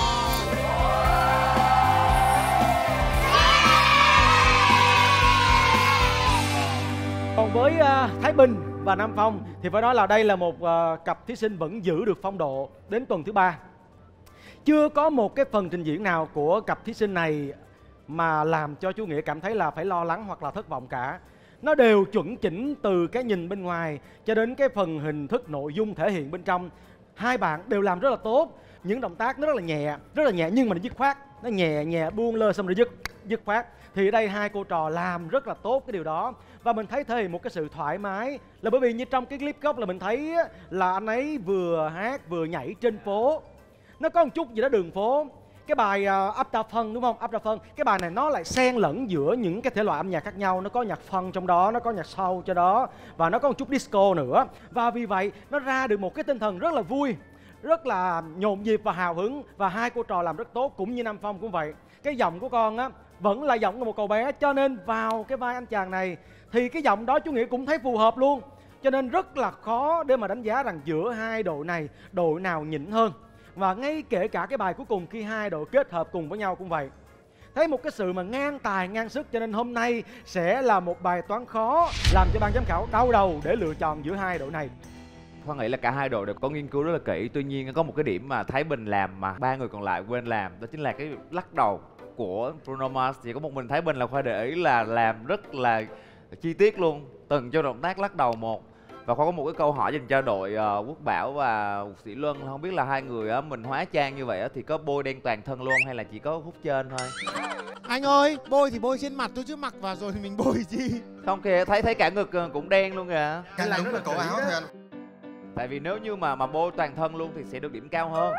Còn với Thái Bình và Nam Phong thì phải nói là đây là một cặp thí sinh vẫn giữ được phong độ đến tuần thứ 3. Chưa có một cái phần trình diễn nào của cặp thí sinh này mà làm cho chú Nghĩa cảm thấy là phải lo lắng hoặc là thất vọng cả. Nó đều chuẩn chỉnh từ cái nhìn bên ngoài cho đến cái phần hình thức nội dung thể hiện bên trong. Hai bạn đều làm rất là tốt. Những động tác nó rất là nhẹ nhưng mà nó dứt khoát. Nó nhẹ buông lơ xong rồi dứt khoát. Thì ở đây hai cô trò làm rất là tốt cái điều đó. Và mình thấy thể hiện một cái sự thoải mái, là bởi vì như trong cái clip gốc là mình thấy là anh ấy vừa hát vừa nhảy trên phố. Nó có một chút gì đó đường phố. Cái bài Uptown Funk đúng không? Uptown Funk. Cái bài này nó lại xen lẫn giữa những cái thể loại âm nhạc khác nhau. Nó có nhạc funk trong đó, nó có nhạc soul cho đó, và nó có một chút disco nữa. Và vì vậy nó ra được một cái tinh thần rất là vui, rất là nhộn nhịp và hào hứng. Và hai cô trò làm rất tốt, cũng như Nam Phong cũng vậy. Cái giọng của con á vẫn là giọng của một cậu bé, cho nên vào cái vai anh chàng này thì cái giọng đó chú Nghĩa cũng thấy phù hợp luôn. Cho nên rất là khó để mà đánh giá rằng giữa hai đội này, đội nào nhỉnh hơn. Và ngay kể cả cái bài cuối cùng khi hai đội kết hợp cùng với nhau cũng vậy. Thấy một cái sự mà ngang tài ngang sức, cho nên hôm nay sẽ là một bài toán khó làm cho ban giám khảo đau đầu để lựa chọn giữa hai đội này. Khoan nghĩ là cả hai đội đều có nghiên cứu rất là kỹ. Tuy nhiên có một cái điểm mà Thái Bình làm mà ba người còn lại quên làm, đó chính là cái lắc đầu của Bruno Mars. Chỉ có một mình Thái Bình là Khoa để ý là làm rất là chi tiết luôn, từng cho động tác lắc đầu một. Và Khoa có một cái câu hỏi dành cho đội Quốc Bảo và Sĩ Luân, không biết là hai người á, mình hóa trang như vậy á, thì có bôi đen toàn thân luôn hay là chỉ có hút trên thôi? Anh ơi, bôi thì bôi trên mặt thôi chứ mặc vào rồi thì mình bôi chi? Không kìa, thấy cả ngực cũng đen luôn kìa. Anh đúng là cổ áo thôi anh. Tại vì nếu như mà bôi toàn thân luôn thì sẽ được điểm cao hơn.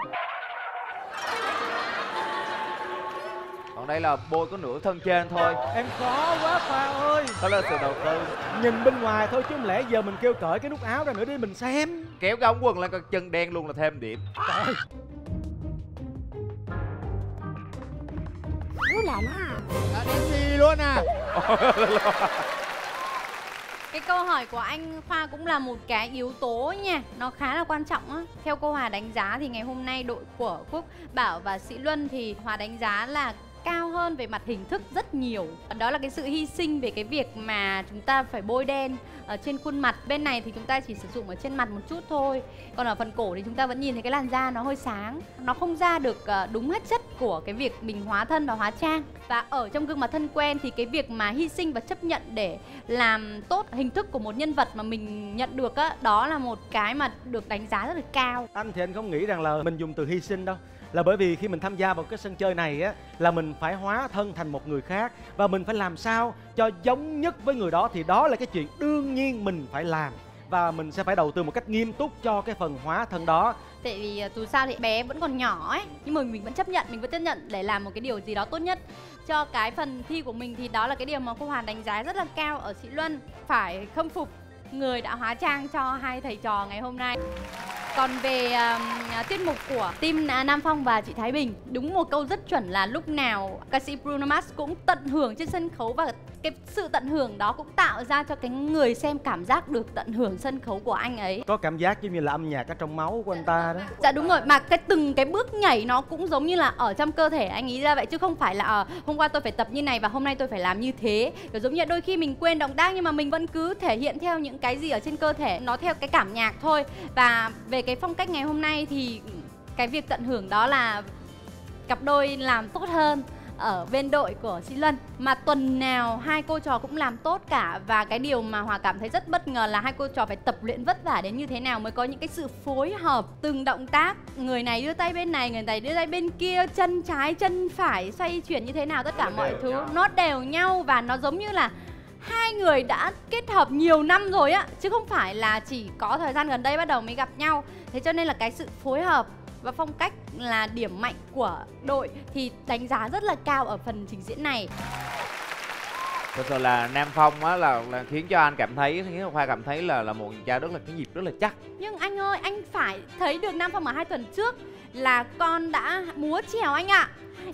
Còn đây là bôi có nửa thân trên thôi. Em khó quá Khoa ơi. Đó là sự đầu tư. Nhìn bên ngoài thôi chứ không lẽ giờ mình kêu cởi cái nút áo ra nữa đi mình xem. Kéo cái ống quần lên coi chân đen luôn là thêm điểm. Trời. Ú là nó à? Đen gì luôn à? Cái câu hỏi của anh Khoa cũng là một cái yếu tố nha, nó khá là quan trọng á. Theo cô Hòa đánh giá thì ngày hôm nay đội của Quốc Bảo và Sĩ Luân thì Hòa đánh giá là cao hơn về mặt hình thức rất nhiều. Đó là cái sự hy sinh về cái việc mà chúng ta phải bôi đen ở trên khuôn mặt. Bên này thì chúng ta chỉ sử dụng ở trên mặt một chút thôi. Còn ở phần cổ thì chúng ta vẫn nhìn thấy cái làn da nó hơi sáng. Nó không ra được đúng hết chất của cái việc mình hóa thân và hóa trang. Và ở trong Gương Mặt Thân Quen thì cái việc mà hy sinh và chấp nhận để làm tốt hình thức của một nhân vật mà mình nhận được á, đó là một cái mà được đánh giá rất là cao. Anh thì anh không nghĩ rằng là mình dùng từ hy sinh đâu. Là bởi vì khi mình tham gia vào cái sân chơi này á, là mình phải hóa thân thành một người khác và mình phải làm sao cho giống nhất với người đó, thì đó là cái chuyện đương nhiên mình phải làm. Và mình sẽ phải đầu tư một cách nghiêm túc cho cái phần hóa thân đó. Tại vì dù sao thì bé vẫn còn nhỏ ấy, nhưng mà mình vẫn chấp nhận để làm một cái điều gì đó tốt nhất cho cái phần thi của mình. Thì đó là cái điều mà cô Hoàn đánh giá rất là cao ở Sĩ Luân. Phải khâm phục người đã hóa trang cho hai thầy trò ngày hôm nay. Còn về tiết mục của team Nam Phong và chị Thái Bình, đúng một câu rất chuẩn là lúc nào ca sĩ Bruno Mars cũng tận hưởng trên sân khấu và cái sự tận hưởng đó cũng tạo ra cho cái người xem cảm giác được tận hưởng sân khấu của anh ấy. Có cảm giác giống như là âm nhạc ở trong máu của anh ta đó. Dạ đúng rồi, mà từng cái bước nhảy nó cũng giống như là ở trong cơ thể anh ý ra vậy, chứ không phải là hôm qua tôi phải tập như này và hôm nay tôi phải làm như thế. Kiểu giống như đôi khi mình quên động tác nhưng mà mình vẫn cứ thể hiện theo những cái gì ở trên cơ thể, nó theo cái cảm nhạc thôi. Và về cái phong cách ngày hôm nay thì cái việc tận hưởng đó là cặp đôi làm tốt hơn ở bên đội của chị Luân. Mà tuần nào hai cô trò cũng làm tốt cả. Và cái điều mà Hòa cảm thấy rất bất ngờ là hai cô trò phải tập luyện vất vả đến như thế nào mới có những cái sự phối hợp từng động tác. Người này đưa tay bên này, người này đưa tay bên kia, chân trái, chân phải xoay chuyển như thế nào, tất cả mọi thứ nó đều nhau. Và nó giống như là hai người đã kết hợp nhiều năm rồi á, chứ không phải là chỉ có thời gian gần đây bắt đầu mới gặp nhau. Thế cho nên là cái sự phối hợp và phong cách là điểm mạnh của đội thì đánh giá rất là cao ở phần trình diễn này. Thật sự là Nam Phong á là khiến cho anh cảm thấy, khiến cho Khoa cảm thấy là một chàng trai rất là cái nhịp rất là chắc. Nhưng anh ơi, anh phải thấy được Nam Phong ở 2 tuần trước là con đã múa chèo anh ạ.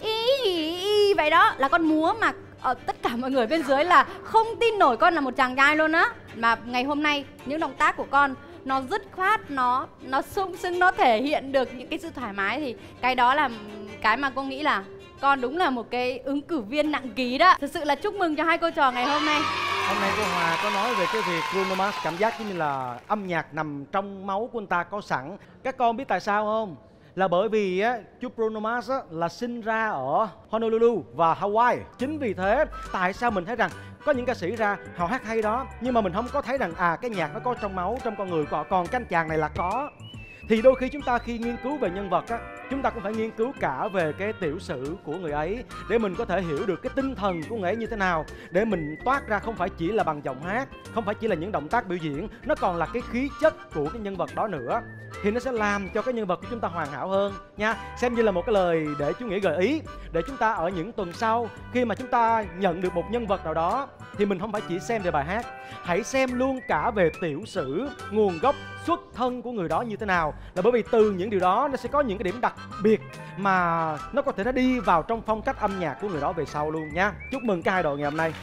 Ý vậy đó, là con múa mà tất cả mọi người bên dưới là không tin nổi con là một chàng trai luôn á. Mà ngày hôm nay những động tác của con nó dứt khoát, nó sung sướng, nó thể hiện được những cái sự thoải mái, thì cái đó là cái mà cô nghĩ là con đúng là một cái ứng cử viên nặng ký đó. Thực sự là chúc mừng cho hai cô trò ngày hôm nay. Hôm nay cô Hòa có nói về cái việc Bruno Mars cảm giác như là âm nhạc nằm trong máu của anh ta có sẵn. Các con biết tại sao không? Là bởi vì á, chú Bruno Mars á, là sinh ra ở Honolulu và Hawaii. Chính vì thế tại sao mình thấy rằng có những ca sĩ ra họ hát hay đó, nhưng mà mình không có thấy rằng cái nhạc nó có trong máu, trong con người của họ. Còn cái anh chàng này là có. Thì đôi khi chúng ta khi nghiên cứu về nhân vật á, chúng ta cũng phải nghiên cứu cả về cái tiểu sử của người ấy để mình có thể hiểu được cái tinh thần của người ấy như thế nào, để mình toát ra không phải chỉ là bằng giọng hát, không phải chỉ là những động tác biểu diễn, nó còn là cái khí chất của cái nhân vật đó nữa. Thì nó sẽ làm cho cái nhân vật của chúng ta hoàn hảo hơn nha. Xem như là một cái lời để chú Nghĩa gợi ý để chúng ta ở những tuần sau, khi mà chúng ta nhận được một nhân vật nào đó, thì mình không phải chỉ xem về bài hát, hãy xem luôn cả về tiểu sử, nguồn gốc, xuất thân của người đó như thế nào. Là bởi vì từ những điều đó nó sẽ có những cái điểm đặc biệt mà nó có thể nó đi vào trong phong cách âm nhạc của người đó về sau luôn nha. Chúc mừng cả hai đội ngày hôm nay.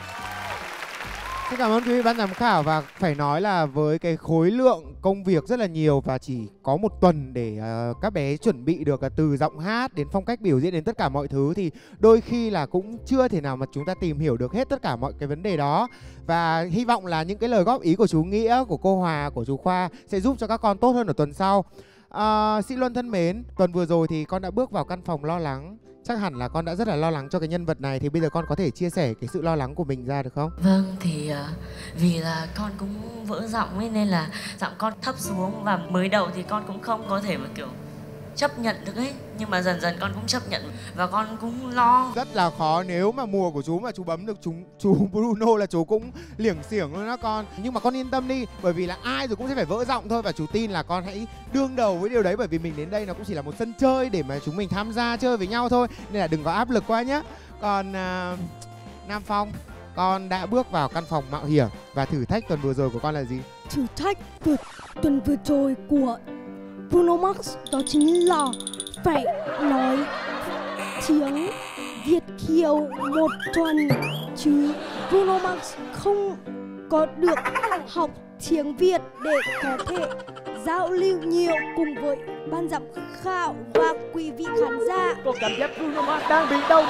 Xin cảm ơn quý vị ban giám khảo, và phải nói là với cái khối lượng công việc rất là nhiều và chỉ có 1 tuần để các bé chuẩn bị được từ giọng hát đến phong cách biểu diễn đến tất cả mọi thứ, thì đôi khi là cũng chưa thể nào mà chúng ta tìm hiểu được hết tất cả mọi cái vấn đề đó. Và hy vọng là những cái lời góp ý của chú Nghĩa, của cô Hòa, của chú Khoa sẽ giúp cho các con tốt hơn ở tuần sau. Sĩ Luân thân mến, tuần vừa rồi thì con đã bước vào căn phòng lo lắng. Chắc hẳn là con đã rất là lo lắng cho cái nhân vật này, thì bây giờ con có thể chia sẻ cái sự lo lắng của mình ra được không? Vâng, thì vì là con cũng vỡ giọng ấy nên là giọng con thấp xuống, và mới đầu thì con cũng không có thể mà kiểu chấp nhận được ấy, nhưng mà dần dần con cũng chấp nhận và con cũng lo. Rất là khó, nếu mà mùa của chú mà chú bấm được chú Bruno là chú cũng liểng xiểng luôn đó con. Nhưng mà con yên tâm đi, bởi vì là ai rồi cũng sẽ phải vỡ giọng thôi, và chú tin là con hãy đương đầu với điều đấy, bởi vì mình đến đây nó cũng chỉ là một sân chơi để mà chúng mình tham gia chơi với nhau thôi, nên là đừng có áp lực quá nhé. Còn Nam Phong, con đã bước vào căn phòng mạo hiểm và thử thách tuần vừa rồi của con là gì? Thử thách tuần vừa rồi của Bruno Mars đó chính là phải nói tiếng Việt Kiều 1 tuần, chứ Bruno Mars không có được học tiếng Việt để có thể giao lưu nhiều cùng với ban giám khảo và quý vị khán giả. Có cảm giác Bruno Mars đang bị đau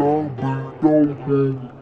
bụng.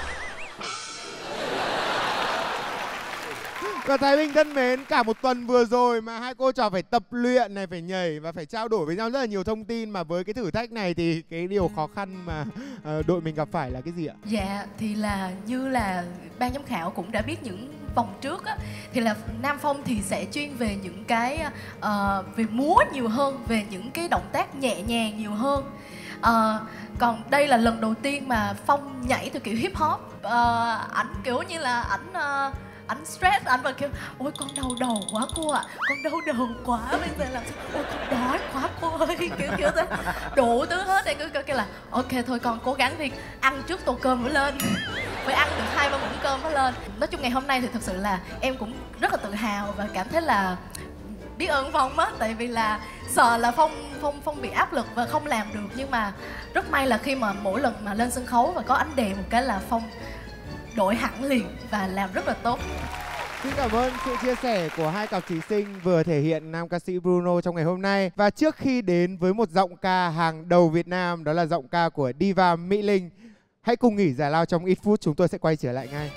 Và Thái Bình thân mến, cả 1 tuần vừa rồi mà hai cô trò phải tập luyện này, phải nhảy và phải trao đổi với nhau rất là nhiều thông tin, mà với cái thử thách này thì cái điều khó khăn mà đội mình gặp phải là cái gì ạ? Dạ, thì là như là ban giám khảo cũng đã biết những vòng trước á, thì là Nam Phong thì sẽ chuyên về những cái về múa nhiều hơn, về những cái động tác nhẹ nhàng nhiều hơn. Còn đây là lần đầu tiên mà Phong nhảy theo kiểu hip hop. Ảnh kiểu như là ảnh stress, ảnh và kêu ôi con đau đầu quá cô ạ, con đau đầu quá, bây giờ làm sao, ôi con đói quá cô ơi, kiểu thế đủ thứ hết. Đây cứ kêu là ok thôi con cố gắng đi, ăn trước tô cơm mới lên, phải ăn được 2-3 muỗng cơm mới lên. Nói chung ngày hôm nay thì thật sự là em cũng rất là tự hào và cảm thấy là biết ơn Phong á, tại vì là sợ là Phong bị áp lực và không làm được, nhưng mà rất may là khi mà mỗi lần mà lên sân khấu và có ánh đèn một cái là Phong đổi hẳn liền và làm rất là tốt. Xin cảm ơn sự chia sẻ của hai cặp thí sinh vừa thể hiện nam ca sĩ Bruno trong ngày hôm nay. Và trước khi đến với một giọng ca hàng đầu Việt Nam, đó là giọng ca của diva Mỹ Linh, hãy cùng nghỉ giải lao trong ít phút, chúng tôi sẽ quay trở lại ngay.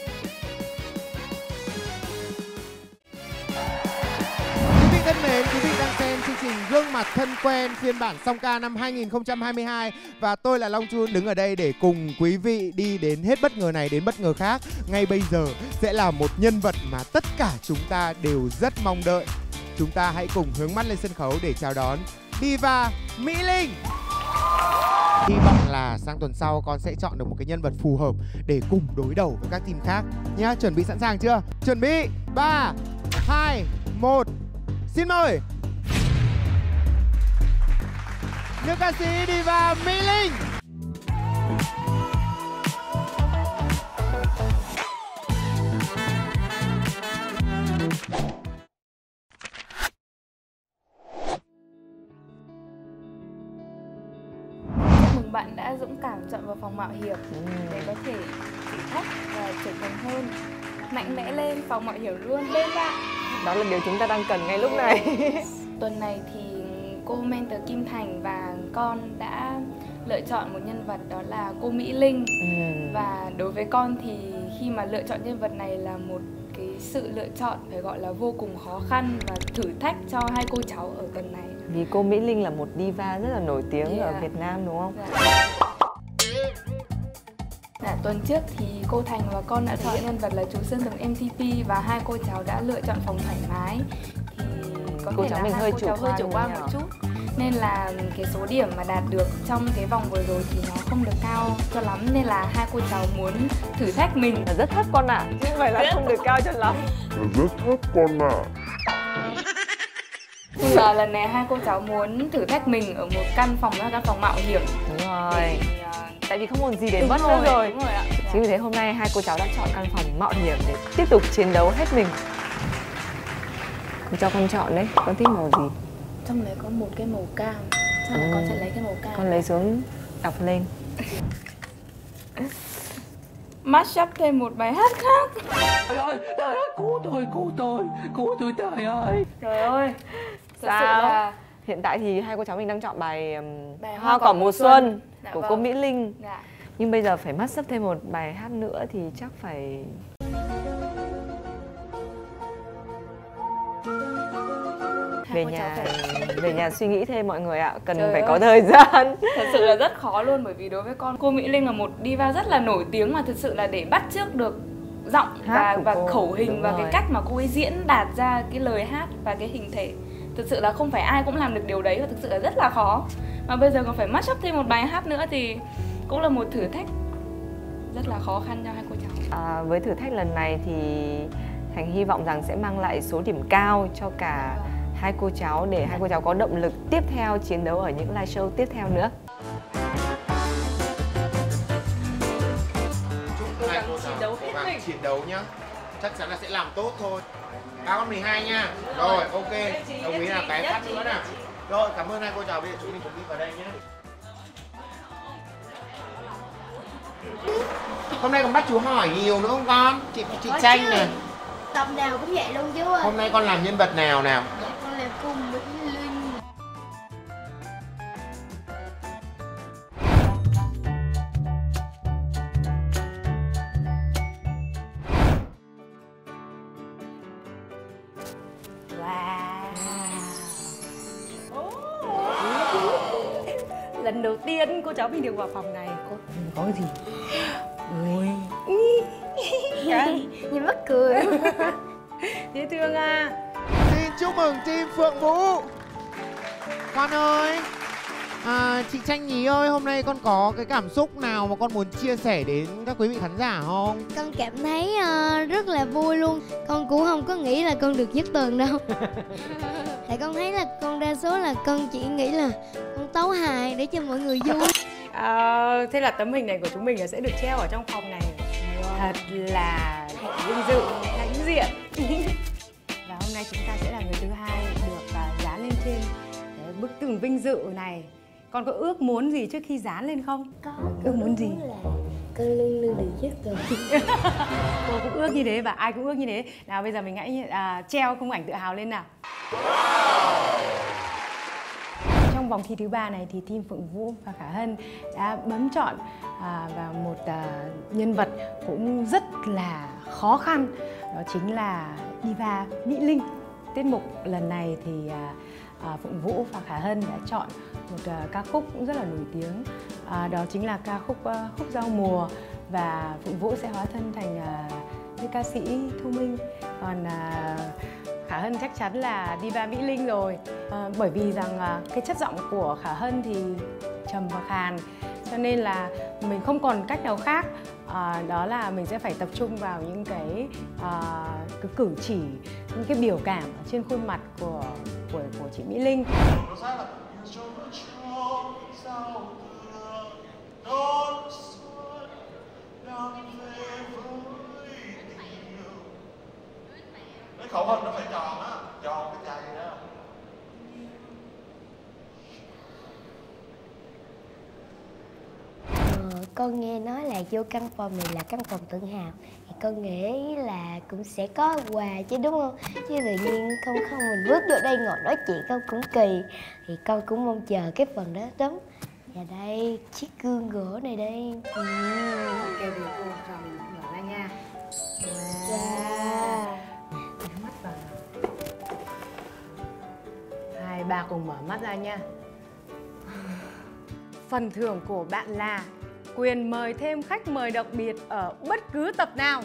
Quý vị thân mến, quý vị đang xem chương trình Gương mặt thân quen phiên bản song ca năm 2022 và tôi là Long Chun đứng ở đây để cùng quý vị đi đến hết bất ngờ này đến bất ngờ khác. Ngay bây giờ sẽ là một nhân vật mà tất cả chúng ta đều rất mong đợi. Chúng ta hãy cùng hướng mắt lên sân khấu để chào đón diva Mỹ Linh. Hy vọng là sang tuần sau con sẽ chọn được một cái nhân vật phù hợp để cùng đối đầu với các team khác nhá. Chuẩn bị sẵn sàng chưa? Chuẩn bị 3, 2, 1. Xin mời nữ ca sĩ diva Mỹ Linh. Bạn đã dũng cảm chọn vào phòng mạo hiểm để có thể thử thách và trưởng thành hơn. Mạnh mẽ lên, phòng mạo hiểm luôn lên bạn. Đó là điều chúng ta đang cần ngay lúc này. Tuần này thì cô mentor Kim Thành và con đã lựa chọn một nhân vật, đó là cô Mỹ Linh. Và đối với con thì khi mà lựa chọn nhân vật này là một cái sự lựa chọn phải gọi là vô cùng khó khăn và thử thách cho hai cô cháu ở tuần này. Vì cô Mỹ Linh là một diva rất là nổi tiếng ở Việt Nam đúng không? Tuần trước thì cô Thành và con đã chọn nhân vật là chú Sơn Tùng MTP và hai cô cháu đã lựa chọn phòng thoải mái. Thì có cô thể cháu là mình hai hơi cô cháu hơi chủ quan một chút. Nên là cái số điểm mà đạt được trong cái vòng vừa rồi thì nó không được cao cho lắm. Nên là hai cô cháu muốn thử thách mình. Là rất thấp con ạ, chứ không phải là không được cao cho lắm. Là rất thấp con ạ. Nên là lần này hai cô cháu muốn thử thách mình ở một căn phòng mạo hiểm. Đúng rồi. Tại vì không còn gì để mất nữa rồi. Đúng rồi ạ. Chính vì thế hôm nay hai cô cháu đã chọn căn phòng mạo hiểm để tiếp tục chiến đấu hết mình. Cô cho con chọn đấy, con thích màu gì? Trong đấy có một cái màu cam. Chắc là con sẽ lấy cái màu cam. Con lấy xuống đọc lên. Mashup thêm một bài hát khác. Trời ơi, cứu tôi trời ơi. Trời ơi. Sao? Là... Hiện tại thì hai cô cháu mình đang chọn bài Hoa Hoa cỏ mùa xuân của cô vâng. Mỹ Linh. Dạ. Nhưng bây giờ phải mashup thêm một bài hát nữa thì chắc phải về nhà suy nghĩ thêm mọi người ạ, cần phải có thời gian. Thật sự là rất khó luôn, bởi vì đối với con, cô Mỹ Linh là một diva rất là nổi tiếng mà thực sự là để bắt chước được giọng và khẩu hình và cái cách mà cô ấy diễn đạt ra cái lời hát và cái hình thể, thực sự là không phải ai cũng làm được điều đấy và thực sự là rất là khó. Mà bây giờ còn phải mashup thêm một bài hát nữa thì cũng là một thử thách rất là khó khăn cho hai cô cháu. Với thử thách lần này thì Thành hy vọng rằng sẽ mang lại số điểm cao cho cả hai cô cháu để hai cô cháu có động lực tiếp theo chiến đấu ở những live show tiếp theo nữa. Chúc hai cô cháu cố gắng chiến đấu nhá. Chắc chắn là sẽ làm tốt thôi. Cao con 12 nha. Rồi, ok. Đồng ý là cái phát nữa nào. Rồi, cảm ơn hai cô cháu. Bây giờ chúng mình chuẩn bị vào đây nhé. Hôm nay còn bắt chú hỏi nhiều nữa không con? Chị Tranh này. Tập nào cũng vậy luôn chú ơi. Hôm nay con làm nhân vật nào nào? Dạ con làm cùng với Linh. Lần đầu tiên cô cháu mình được vào phòng này. Có cái gì? Ôi. Nhìn mắc cười. Dễ thương à. Xin chúc mừng team Phượng Vũ. Con ơi, chị Tranh Nhí ơi, hôm nay con có cái cảm xúc nào mà con muốn chia sẻ đến các quý vị khán giả không? Con cảm thấy rất là vui luôn. Con cũng không có nghĩ là con được nhất tuần đâu. Tại con thấy là con đa số là con chỉ nghĩ là con tấu hài để cho mọi người vui. Thế là tấm hình này của chúng mình sẽ được treo ở trong phòng này. Thật là vinh dự, hãnh diện. Và hôm nay chúng ta sẽ là người thứ hai được dán lên trên bức tường vinh dự này. Con có ước muốn gì trước khi dán lên không? Con ước muốn gì? con luôn luôn được giúp tôi. Cô cũng ước như thế và ai cũng ước như thế. Nào bây giờ mình hãy treo khung ảnh tự hào lên nào. Trong vòng thi thứ 3 này thì team Phượng Vũ và Khả Hân đã bấm chọn vào một nhân vật cũng rất là khó khăn, đó chính là diva Mỹ Linh. Tiết mục lần này thì Phượng Vũ và Khả Hân đã chọn một ca khúc cũng rất là nổi tiếng, đó chính là ca khúc Khúc Giao Mùa, và Phượng Vũ sẽ hóa thân thành nữ ca sĩ Thu Minh, còn Khả Hân chắc chắn là diva Mỹ Linh rồi, bởi vì rằng cái chất giọng của Khả Hân thì trầm và khàn, cho nên là mình không còn cách nào khác, đó là mình sẽ phải tập trung vào những cái cử chỉ, những cái biểu cảm ở trên khuôn mặt của chị Mỹ Linh. Cái khẩu hình nó phải tròn á, tròn cái chày đó. Con nghe nói là vô căn phòng này là căn phòng tự hào, thì con nghĩ là cũng sẽ có quà chứ đúng không? Chứ tự nhiên không mình bước vô đây ngồi nói chuyện con cũng kỳ, thì con cũng mong chờ cái phần đó lắm. Và đây chiếc gương gỗ này đây. Ok, để cô cho mình mở ra nha. Wow. Nhắm mắt vào. Hai ba cùng mở mắt ra nha. Phần thưởng của bạn là quyền mời thêm khách mời đặc biệt ở bất cứ tập nào.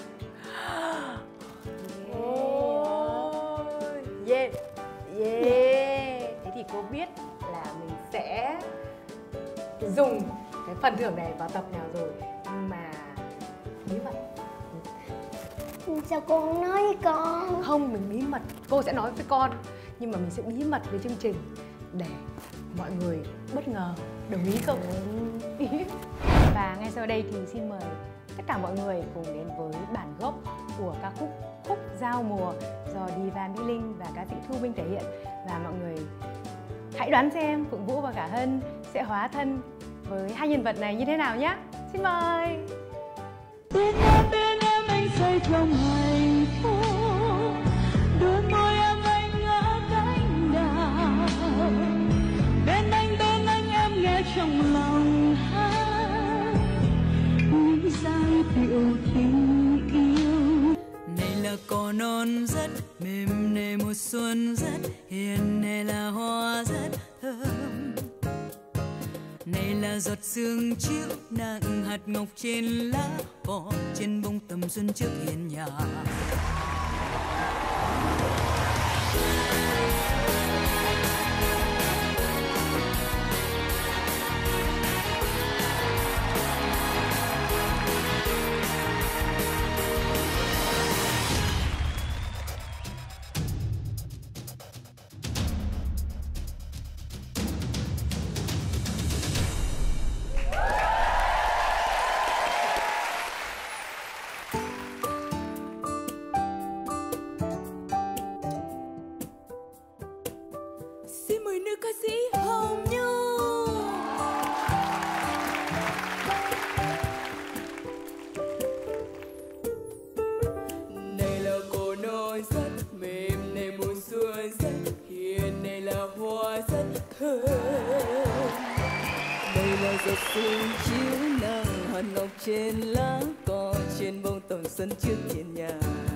Yeah. Thế thì cô biết là mình sẽ dùng cái phần thưởng này vào tập nào rồi, nhưng mà bí mật. Sao cô không nói với con? Không, mình bí mật. Cô sẽ nói với con, nhưng mà mình sẽ bí mật với chương trình để mọi người bất ngờ. Đồng ý không? Và ngay sau đây thì xin mời tất cả mọi người cùng đến với bản gốc của ca khúc Khúc Giao Mùa do diva Mỹ Linh và ca sĩ Thu Minh thể hiện. Và mọi người hãy đoán xem Phượng Vũ và Khả Hân sẽ hóa thân với hai nhân vật này như thế nào nhé. Xin mời. Bên em anh say trong hạnh phúc, đôi môi em anh ngỡ cánh đào. Bên anh em nghe trong lòng hát những giai điệu tình yêu. Này là cỏ non rất mềm, này mùa xuân rất hiền, này là hoa rất thơm. Này là giọt sương chiếu nặng hạt ngọc trên lá cỏ, trên bông tầm xuân trước hiên nhà. Xin mời nữ ca sĩ Hồng Nhung. Này là cổ nôi rất mềm, này mùa xuân rất hiền, này là hoa rất thơm. Đây là giọt sương chiếu nắng hạt ngọc trên lá cỏ, trên bông tầm xuân trước hiên nhà.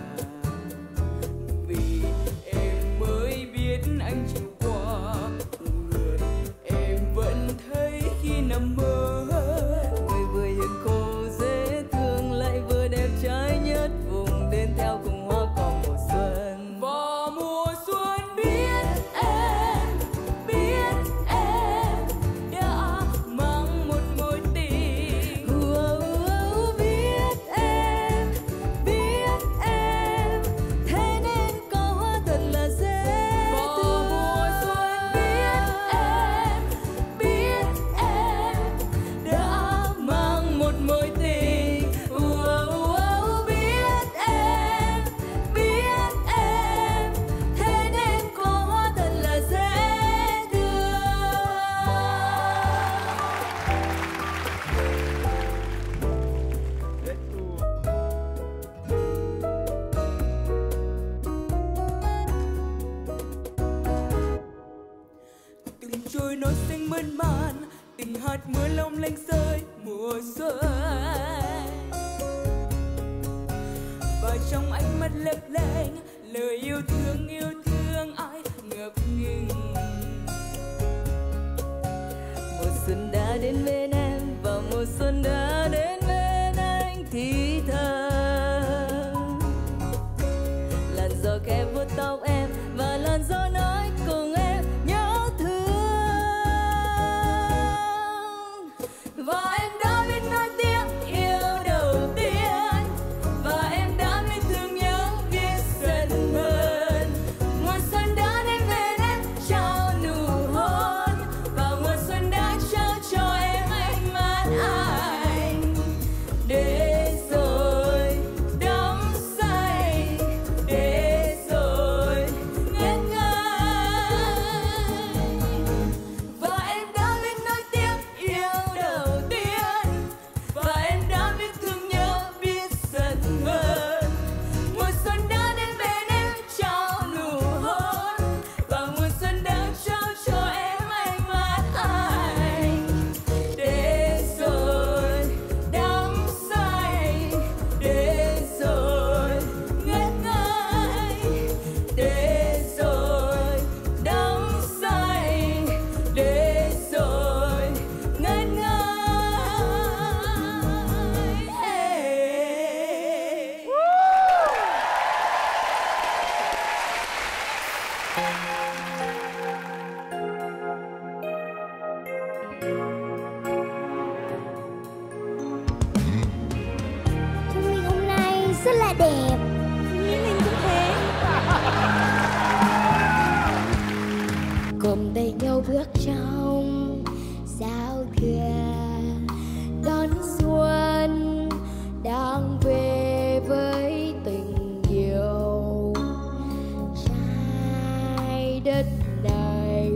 Vì em mới biết anh chịu qua người, em vẫn thấy khi nằm mơ, người vừa hiền khô dễ thương lại vừa đẹp trai nhất vùng, đến theo cùng hoa cỏ mùa xuân. Vào mùa xuân biết em đã mang một mối tình. Biết em nỗi xanh mơn man, từng hạt mưa long lanh rơi mùa xuân. Và trong ánh mắt lấp lánh lời yêu thương ai ngập ngừng. Mùa xuân đã đến bên em và mùa xuân đã đến bên anh thì thầm. Làn gió khẽ vuốt tóc em và làn gió nói cùng em nhớ thương. Và em đã biết nói tiếng yêu đầu tiên, và em đã biết thương nhớ biết giận hờn. Mùa xuân đã đến bên em trao nụ hôn, và mùa xuân đã trao cho em ánh mắt anh. Để rồi đắm say, để rồi ngất ngây. Và em đã biết nói tiếng yêu đầu tiên, và em đã biết thương nhớ biết giận hờn. Mùa xuân đã đến bên em trao nụ hôn, và mùa xuân đã trao cho em ánh mắt anh. Để rồi đắm say, để rồi ngất ngây, để rồi đắm say, để rồi ngất ngây. Chúng mình hôm nay rất là đẹp. Mình cũng thế. Cùng tay nhau bước trong giao thừa đón xuân đang về với tình yêu trái đất này.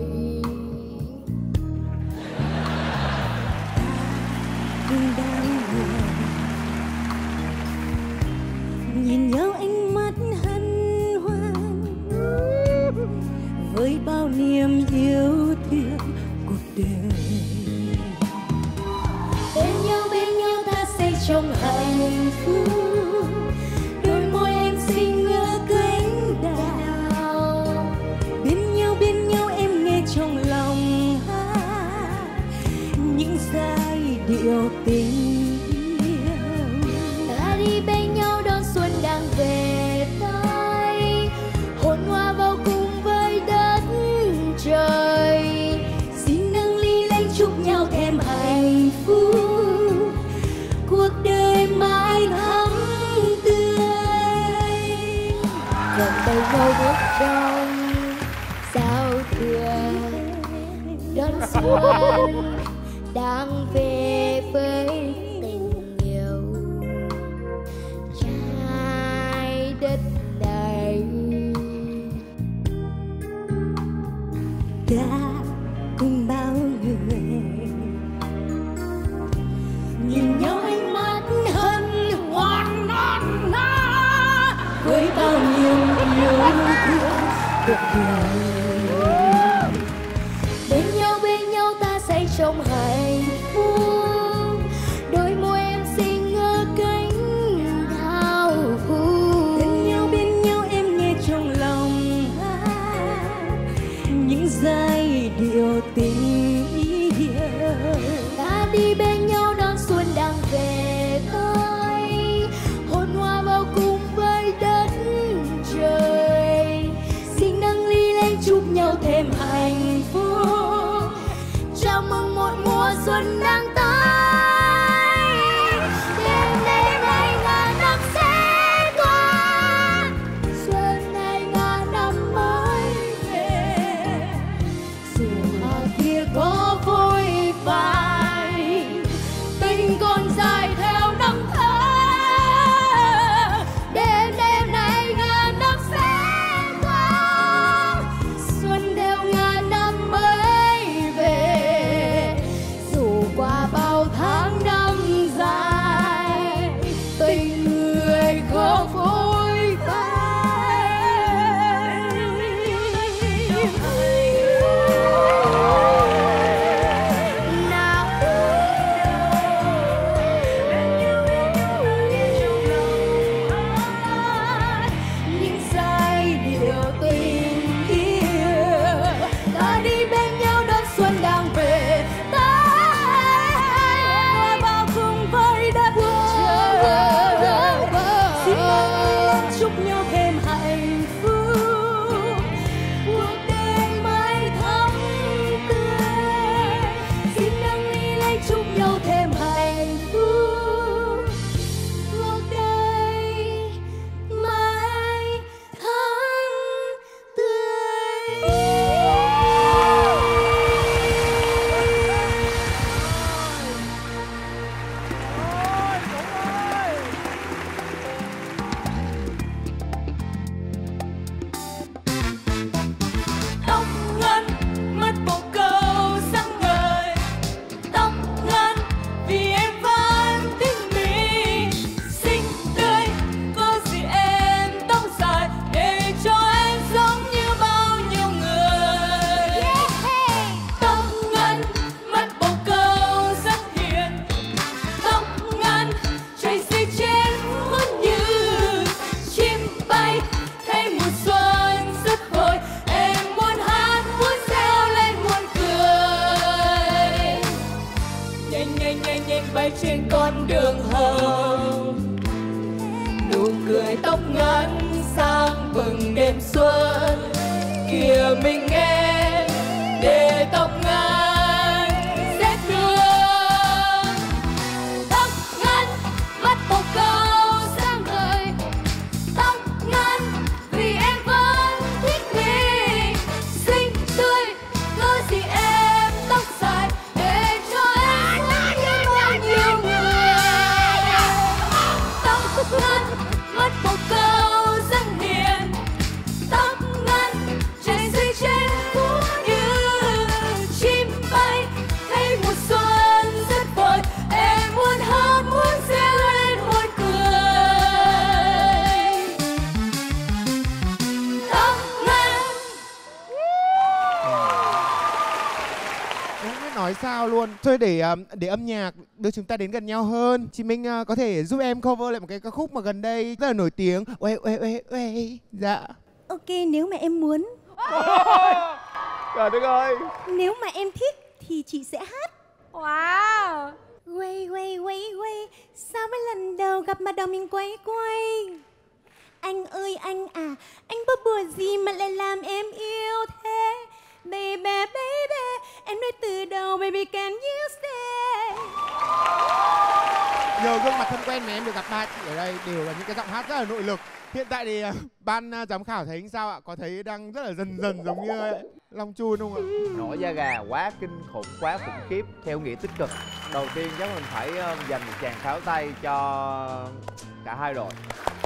Cũng đang ngồi nhìn nhau ánh mắt hân hoan với bao niềm yêu thương cuộc đời. Bên nhau ta xây trong hạnh phúc, đôi môi em xinh ngỡ cánh đào. Bên nhau em nghe trong lòng hát những giai điệu tình yêu. Ta đi bên nhau đón xuân đang về tới, hồn hoa vào cùng với đất trời. Xin nâng ly lên chúc nhau thêm hạnh phúc, cuộc đời mãi thắm tươi. Cầm tay nhau bước trong giao thừa đón xuân đang về với tình yêu trái đất này. Ta cùng bao người nhìn nhau ánh mắt hân hoan non nát với bao nhiêu yêu thương cuộc đời. Bên nhau ta xây trong hạnh phúc, đôi môi em xinh ngỡ cánh đào phúc. Bên nhau em nghe trong lòng hát những giai điệu tình yêu. Ta đi bên nhau đón xuân đang về tới, hồn hoa vào cùng với đất trời. Xin nâng ly lên chúc nhau thêm hạnh phúc, Chào mừng một chúc nhau thêm hạnh phúc, cuộc đời mãi thắm tươi. Xin nâng ly lấy chúc nhau thêm hạnh phúc, cuộc đời mãi thắm tươi. Tóc ngắn mắt bồ câu sáng ngời, tóc ngắn vì em vẫn thích mình. Xinh tươi có gì em tóc dài để cho em giống như bao nhiêu người. Tóc ngắn mắt bồ câu rất hiền, tóc ngắn trời xinh trên muốn như chim bay thấy mùa xuân rất vội. Em muốn hát muốn reo lên muốn cười, nhanh nhanh nhanh nhanh bay trên con đường hồng. Nụ cười tóc ngắn sang bừng đêm xuân, kìa mình em để tóc ngắn rét đường. Tóc ngắn mắt bồ câu sáng ngời, tóc ngắn vì em vẫn thích mình. Xinh tươi có gì em tóc dài để cho em giống như bao nhiêu người. Tóc ngắn mắt bồ câu rất hiền, tóc ngắn trời xinh trên muốn như chim bay thấy mùa xuân rất vội. Em muốn hát muốn reo lên muốn cười, tóc ngắn. Không biết nói sao luôn. Thôi để âm nhạc đưa chúng ta đến gần nhau hơn. Chị Minh có thể giúp em cover lại một cái ca khúc mà gần đây rất là nổi tiếng. Uê uê uê uê. Dạ. Ok, nếu mà em muốn, Trời đất ơi. nếu mà em thích thì chị sẽ hát. Wow. Quay quay quay quay, sao mấy lần đầu gặp mà đầu mình quay quay. Anh ơi anh à, anh bơ bùa gì mà lại làm em yêu thế. Baby baby, em nói từ đầu baby can you stay. Nhờ gương mặt thân quen mà em được gặp ba chị ở đây đều là những cái giọng hát rất là nội lực. Hiện tại thì ban giám khảo thấy sao ạ? Có thấy đang rất là dần dần giống như Long Chun không ạ? Nổi da gà quá kinh khủng, quá khủng khiếp theo nghĩa tích cực. Đầu tiên chắc mình phải dành một tràng pháo tay cho cả hai đội.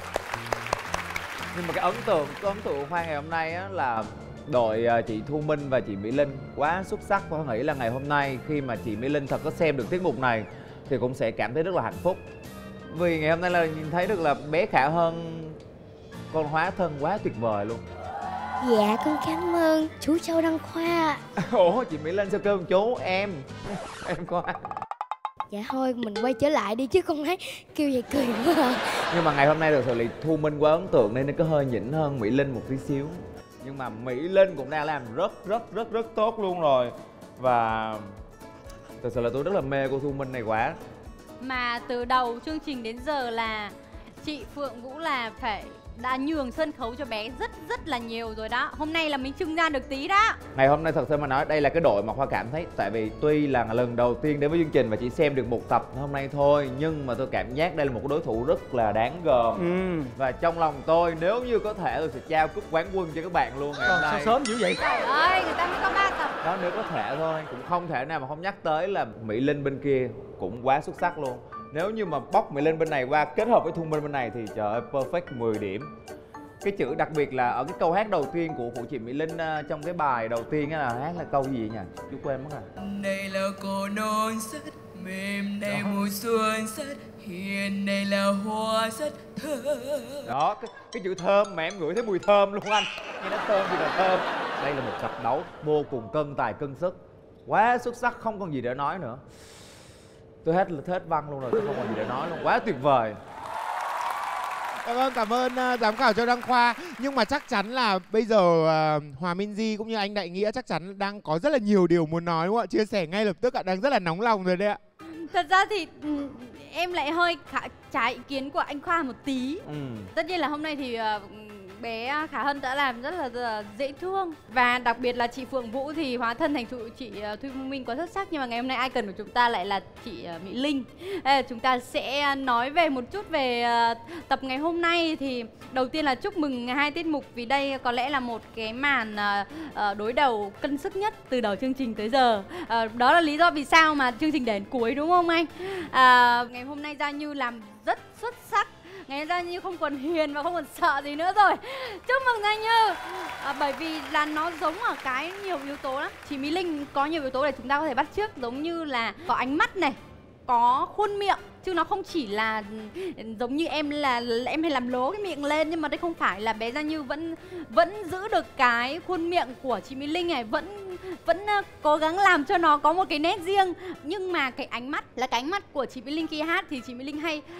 Nhưng mà cái ấn tượng của Khoa ngày hôm nay á là đội chị Thu Minh và chị Mỹ Linh quá xuất sắc. Khoa nghĩ là ngày hôm nay khi mà chị Mỹ Linh thật có xem được tiết mục này thì cũng sẽ cảm thấy rất là hạnh phúc. Vì ngày hôm nay là nhìn thấy được là bé Khả Hân con hóa thân quá tuyệt vời luôn. Dạ con cảm ơn chú Châu Đăng Khoa. Ủa chị Mỹ Linh sao kêu chú em Khoa. Dạ thôi mình quay trở lại đi chứ con thấy kêu vậy cười quá à. Nhưng mà ngày hôm nay thực sự là Thu Minh quá ấn tượng nên nó có hơi nhỉnh hơn Mỹ Linh một tí xíu. Nhưng mà Mỹ Linh cũng đang làm rất tốt luôn rồi. Và thực sự là tôi rất là mê cô Thu Minh này quá. Mà từ đầu chương trình đến giờ là chị Phượng Vũ là đã nhường sân khấu cho bé rất là nhiều rồi đó. Hôm nay là mình trưng ra được tí đó. Ngày hôm nay thật sự mà nói đây là cái đội mà Khoa cảm thấy, tại vì tuy là lần đầu tiên đến với chương trình và chỉ xem được một tập hôm nay thôi, nhưng mà tôi cảm giác đây là một đối thủ rất là đáng gờm. Và trong lòng tôi nếu như có thể tôi sẽ trao cúp quán quân cho các bạn luôn ngày hôm nay. Sao sớm dữ vậy? Trời ơi, người ta mới có 3 tập. Đó nếu có thể thôi, cũng không thể nào mà không nhắc tới là Mỹ Linh bên kia cũng quá xuất sắc luôn. Nếu như mà bóc Mỹ Linh bên này qua kết hợp với Thu Minh bên này thì trời ơi perfect 10 điểm. Cái chữ đặc biệt là ở cái câu hát đầu tiên của chị Mỹ Linh trong cái bài đầu tiên là hát là câu gì nhỉ? Chú quên mất rồi. Đây là cô non rất mềm, đây mùa xuân rất hiền, đây là hoa rất thơm. Đó, cái chữ thơm mà em ngửi thấy mùi thơm luôn anh. Nghe nó thơm thì là thơm. Đây là một cặp đấu vô cùng cân tài cân sức. Quá xuất sắc, không còn gì để nói nữa. Tôi hết văn luôn rồi, tôi không còn gì để nói luôn. Quá tuyệt vời. Cảm ơn giám khảo Châu Đăng Khoa. Nhưng mà chắc chắn là bây giờ Hòa Minzy cũng như anh Đại Nghĩa chắc chắn đang có rất là nhiều điều muốn nói đúng không ạ? Chia sẻ ngay lập tức ạ, đang rất là nóng lòng rồi đấy ạ. Thật ra thì em lại hơi trái ý kiến của anh Khoa một tí. Tất nhiên là hôm nay thì bé Khả Hân đã làm rất là dễ thương. Và đặc biệt là chị Phượng Vũ thì hóa thân thành chị Thu Minh quá xuất sắc. Nhưng mà ngày hôm nay icon của chúng ta lại là chị Mỹ Linh. Chúng ta sẽ nói về một chút về tập ngày hôm nay. Thì đầu tiên là chúc mừng hai tiết mục, vì đây có lẽ là một cái màn đối đầu cân sức nhất từ đầu chương trình tới giờ. Đó là lý do vì sao mà chương trình đến cuối, đúng không anh? Ngày hôm nay Gia Như làm rất xuất sắc. Ngày Gia Như không còn hiền và không còn sợ gì nữa rồi. Chúc mừng Gia Như. Bởi vì là nó giống ở cái nhiều yếu tố lắm. Chị Mỹ Linh có nhiều yếu tố để chúng ta có thể bắt chước, giống như là có ánh mắt này, có khuôn miệng, chứ nó không chỉ là giống như em hay làm lố cái miệng lên, nhưng mà đây không phải, là bé Gia Như vẫn giữ được cái khuôn miệng của chị Mỹ Linh này, vẫn cố gắng làm cho nó có một cái nét riêng. Nhưng mà cái ánh mắt là cái ánh mắt của chị Mỹ Linh khi hát, thì chị Mỹ Linh hay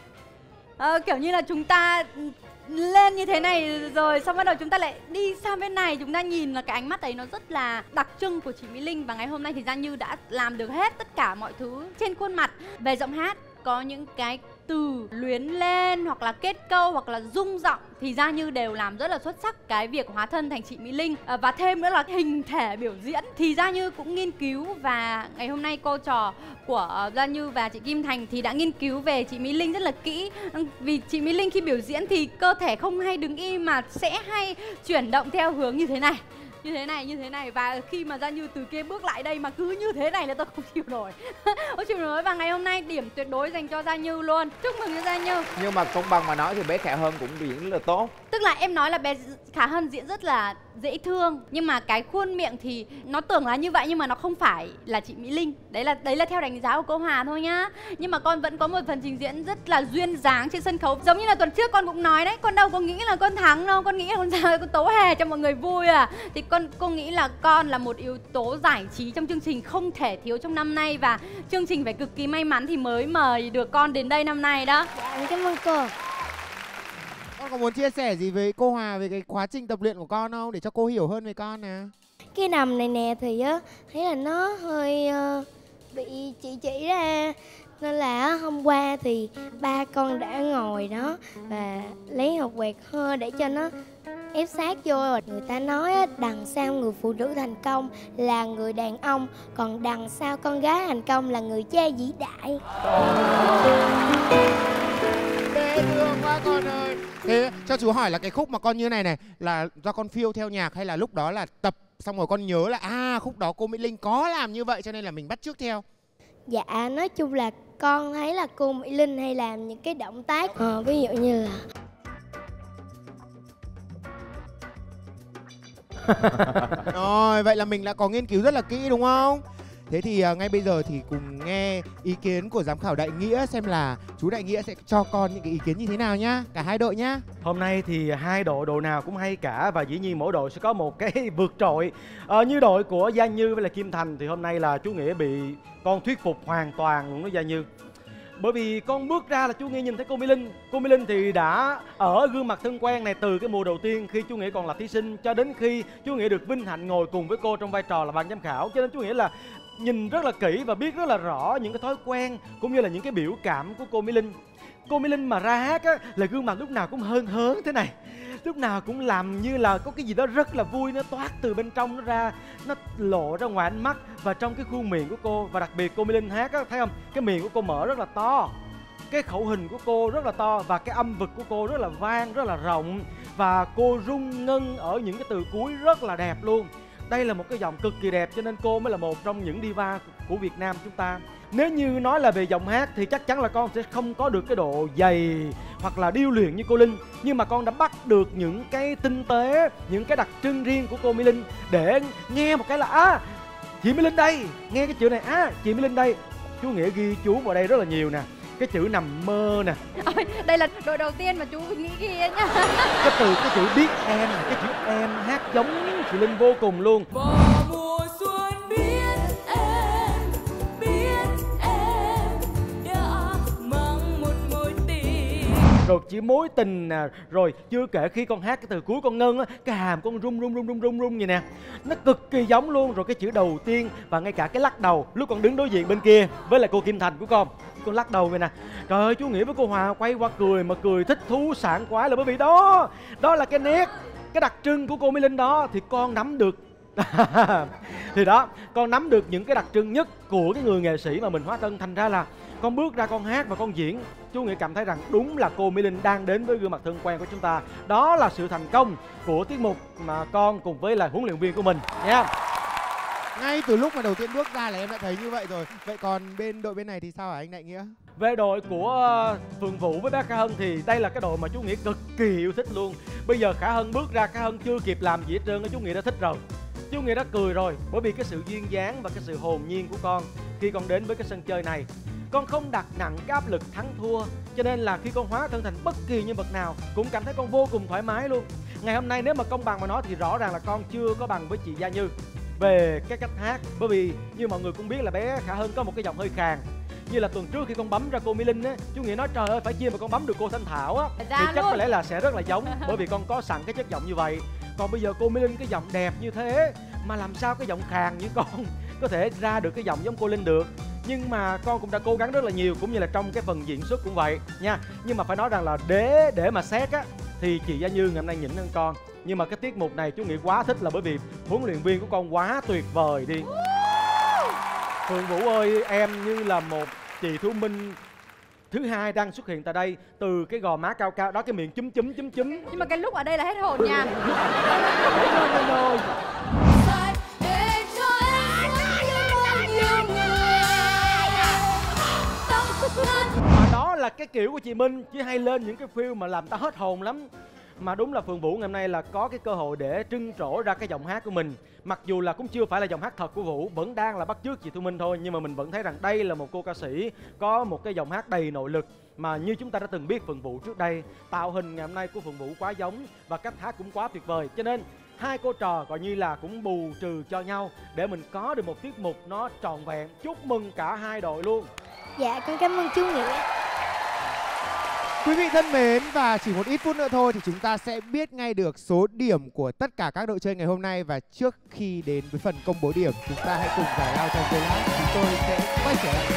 kiểu như là chúng ta lên như thế này rồi xong bắt đầu chúng ta lại đi sang bên này, chúng ta nhìn là cái ánh mắt ấy nó rất là đặc trưng của chị Mỹ Linh. Và ngày hôm nay thì Gia Như đã làm được hết tất cả mọi thứ trên khuôn mặt. Về giọng hát, có những cái từ luyến lên hoặc là kết câu hoặc là rung giọng thì Gia Như đều làm rất là xuất sắc cái việc hóa thân thành chị Mỹ Linh. Và thêm nữa là hình thể biểu diễn thì Gia Như cũng nghiên cứu, và ngày hôm nay cô trò của Gia Như và chị Kim Thành thì đã nghiên cứu về chị Mỹ Linh rất là kỹ. Vì chị Mỹ Linh khi biểu diễn thì cơ thể không hay đứng im mà sẽ hay chuyển động theo hướng như thế này, như thế này. Và khi mà Gia Như từ kia bước lại đây mà cứ như thế này là tôi không chịu nổi. Không chịu nổi. Và ngày hôm nay điểm tuyệt đối dành cho Gia Như luôn. Chúc mừng cho Gia Như. Nhưng mà công bằng mà nói thì bé Khả Hân cũng diễn rất là tốt. Tức là em nói là bé Khả Hân diễn rất là dễ thương, nhưng mà cái khuôn miệng thì nó tưởng là như vậy nhưng mà nó không phải là chị Mỹ Linh. Đấy là theo đánh giá của cô Hòa thôi nhá. Nhưng mà con vẫn có một phần trình diễn rất là duyên dáng trên sân khấu. Giống như là tuần trước con cũng nói đấy, con đâu có nghĩ là con thắng đâu, con nghĩ là con tấu hề cho mọi người vui à. Thì cô nghĩ là con là một yếu tố giải trí trong chương trình không thể thiếu trong năm nay, và chương trình phải cực kỳ may mắn thì mới mời được con đến đây năm nay đó. Cảm ơn cô. Con có muốn chia sẻ gì với cô Hòa về cái quá trình tập luyện của con không, để cho cô hiểu hơn về con nè? Cái đầm này nè thì á thấy là nó hơi bị chỉ ra, nên là hôm qua thì ba con đã ngồi đó và lấy hột quẹt hơ để cho nó ép sát vô. Người ta nói á, đằng sau người phụ nữ thành công là người đàn ông, còn đằng sau con gái thành công là người cha vĩ đại. Dễ thương quá con ơi. Thế cho chú hỏi là cái khúc mà con như này là do con phiêu theo nhạc, hay là lúc đó là tập xong rồi con nhớ là khúc đó cô Mỹ Linh có làm như vậy cho nên là mình bắt chước theo? Dạ, nói chung là con thấy là cô Mỹ Linh hay làm những cái động tác ví dụ như là Rồi, vậy là mình đã có nghiên cứu rất là kỹ đúng không? Thế thì ngay bây giờ thì cùng nghe ý kiến của giám khảo Đại Nghĩa, xem là chú Đại Nghĩa sẽ cho con những cái ý kiến như thế nào nhá, cả hai đội nhá. Hôm nay thì hai đội nào cũng hay cả, và dĩ nhiên mỗi đội sẽ có một cái vượt trội. Như đội của Gia Như với là Kim Thành thì hôm nay là chú Nghĩa bị con thuyết phục hoàn toàn luôn đó Gia Như. Bởi vì con bước ra là chú Nghĩa nhìn thấy cô Mỹ Linh. Cô Mỹ Linh thì đã ở gương mặt thân quen này từ cái mùa đầu tiên khi chú Nghĩa còn là thí sinh, cho đến khi chú Nghĩa được vinh hạnh ngồi cùng với cô trong vai trò là ban giám khảo. Cho nên chú Nghĩa là nhìn rất là kỹ và biết rất là rõ những cái thói quen cũng như là những cái biểu cảm của cô Mỹ Linh. Cô Mỹ Linh mà ra hát á là gương mặt lúc nào cũng hớn hớn thế này, lúc nào cũng làm như là có cái gì đó rất là vui, nó toát từ bên trong nó ra, nó lộ ra ngoài ánh mắt và trong cái khuôn miệng của cô. Và đặc biệt cô Mỹ Linh hát á, thấy không, cái miệng của cô mở rất là to, cái khẩu hình của cô rất là to, và cái âm vực của cô rất là vang, rất là rộng, và cô rung ngân ở những cái từ cuối rất là đẹp luôn. Đây là một cái giọng cực kỳ đẹp, cho nên cô mới là một trong những diva của Việt Nam chúng ta. Nếu như nói là về giọng hát thì chắc chắn là con sẽ không có được cái độ dày hoặc là điêu luyện như cô Linh, nhưng mà con đã bắt được những cái tinh tế, những cái đặc trưng riêng của cô Mỹ Linh, để nghe một cái là chị Mỹ Linh đây, nghe cái chữ này chị Mỹ Linh đây. Chú Nghĩa ghi chú vào đây rất là nhiều nè, cái chữ nằm mơ nè. Đây là đội đầu tiên mà chú nghĩ ghi nhá. Cái chữ biết em, cái chữ em hát giống chị Linh vô cùng luôn. Mùa xuân biết em đã mang một mối tình. Rồi chữ mối tình nè, rồi chưa kể khi con hát cái từ cuối con ngân á, cái hàm con rung vậy nè, nó cực kỳ giống luôn. Rồi cái chữ đầu tiên và ngay cả cái lắc đầu lúc con đứng đối diện bên kia với lại cô Kim Thành của con con lắc đầu vậy nè. Trời ơi, chú Nghĩa với cô Hòa quay qua cười mà cười thích thú sảng khoái là bởi vì đó là cái nét, cái đặc trưng của cô Mỹ Linh đó thì con nắm được. Thì đó, con nắm được những cái đặc trưng nhất của cái người nghệ sĩ mà mình hóa thân, thành ra là con bước ra con hát và con diễn, chú Nghĩa cảm thấy rằng đúng là cô Mỹ Linh đang đến với gương mặt thân quen của chúng ta. Đó là sự thành công của tiết mục mà con cùng với là huấn luyện viên của mình nha. Ngay từ lúc mà đầu tiên bước ra là em đã thấy như vậy rồi. Vậy còn đội bên này thì sao hả anh Đại Nghĩa? Về đội của Phượng Vũ với bé Khả Hân thì đây là cái đội mà chú Nghĩa cực kỳ yêu thích luôn. Bây giờ Khả Hân bước ra, Khả Hân chưa kịp làm gì hết trơn, chú Nghĩa đã thích rồi. Chú Nghĩa đã cười rồi, bởi vì cái sự duyên dáng và cái sự hồn nhiên của con khi con đến với cái sân chơi này. Con không đặt nặng cái áp lực thắng thua, cho nên là khi con hóa thân thành bất kỳ nhân vật nào cũng cảm thấy con vô cùng thoải mái luôn. Ngày hôm nay nếu mà công bằng mà nói thì rõ ràng là con chưa có bằng với chị Gia Như về cái cách hát, bởi vì như mọi người cũng biết là bé Khả Hân có một cái giọng hơi khàn. Như là tuần trước khi con bấm ra cô Mỹ Linh á, chú Nghĩa nói trời ơi phải chi mà con bấm được cô Thanh Thảo á, thì chắc có lẽ là sẽ rất là giống, bởi vì con có sẵn cái chất giọng như vậy. Còn bây giờ cô Mỹ Linh cái giọng đẹp như thế mà làm sao cái giọng khàn như con có thể ra được cái giọng giống cô Linh được. Nhưng mà con cũng đã cố gắng rất là nhiều, cũng như là trong cái phần diễn xuất cũng vậy nha. Nhưng mà phải nói rằng là để mà xét á thì chị Gia Như ngày hôm nay nhỉnh hơn con. Nhưng mà cái tiết mục này chú Nghĩa quá thích là bởi vì huấn luyện viên của con quá tuyệt vời đi. Phượng Vũ ơi, em như là một chị Thu Minh thứ hai đang xuất hiện tại đây, từ cái gò má cao cao đó, cái miệng chúm chúm. Nhưng mà cái lúc ở đây là hết hồn nha. Mà đó là cái kiểu của chị Minh, chứ hay lên những cái phim mà làm ta hết hồn lắm. Mà đúng là Phượng Vũ ngày hôm nay là có cái cơ hội để trưng trổ ra cái giọng hát của mình. Mặc dù là cũng chưa phải là giọng hát thật của Vũ, vẫn đang là bắt chước chị Thu Minh thôi, nhưng mà mình vẫn thấy rằng đây là một cô ca sĩ có một cái giọng hát đầy nội lực. Mà như chúng ta đã từng biết Phượng Vũ trước đây, tạo hình ngày hôm nay của Phượng Vũ quá giống và cách hát cũng quá tuyệt vời. Cho nên hai cô trò gọi như là cũng bù trừ cho nhau để mình có được một tiết mục nó trọn vẹn. Chúc mừng cả hai đội luôn. Dạ, con cảm ơn chú Nghĩa. Quý vị thân mến, và chỉ một ít phút nữa thôi thì chúng ta sẽ biết ngay được số điểm của tất cả các đội chơi ngày hôm nay. Và trước khi đến với phần công bố điểm, chúng ta hãy cùng giải lao trong giây lát. Chúng tôi sẽ quay trở lại.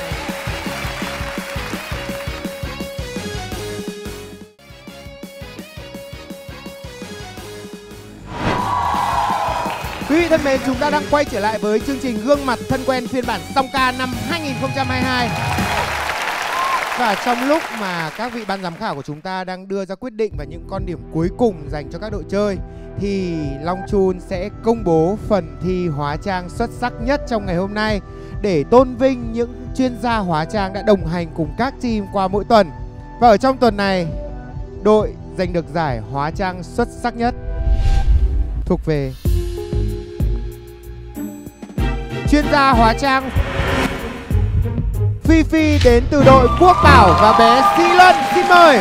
Quý vị thân mến, chúng ta đang quay trở lại với chương trình Gương mặt thân quen phiên bản song ca năm 2022. Và trong lúc mà các vị ban giám khảo của chúng ta đang đưa ra quyết định và những con điểm cuối cùng dành cho các đội chơi, thì Long Chun sẽ công bố phần thi hóa trang xuất sắc nhất trong ngày hôm nay để tôn vinh những chuyên gia hóa trang đã đồng hành cùng các team qua mỗi tuần. Và ở trong tuần này, đội giành được giải hóa trang xuất sắc nhất thuộc về chuyên gia hóa trang Phi Phi đến từ đội Quốc Bảo và bé Sĩ Luân. Xin mời.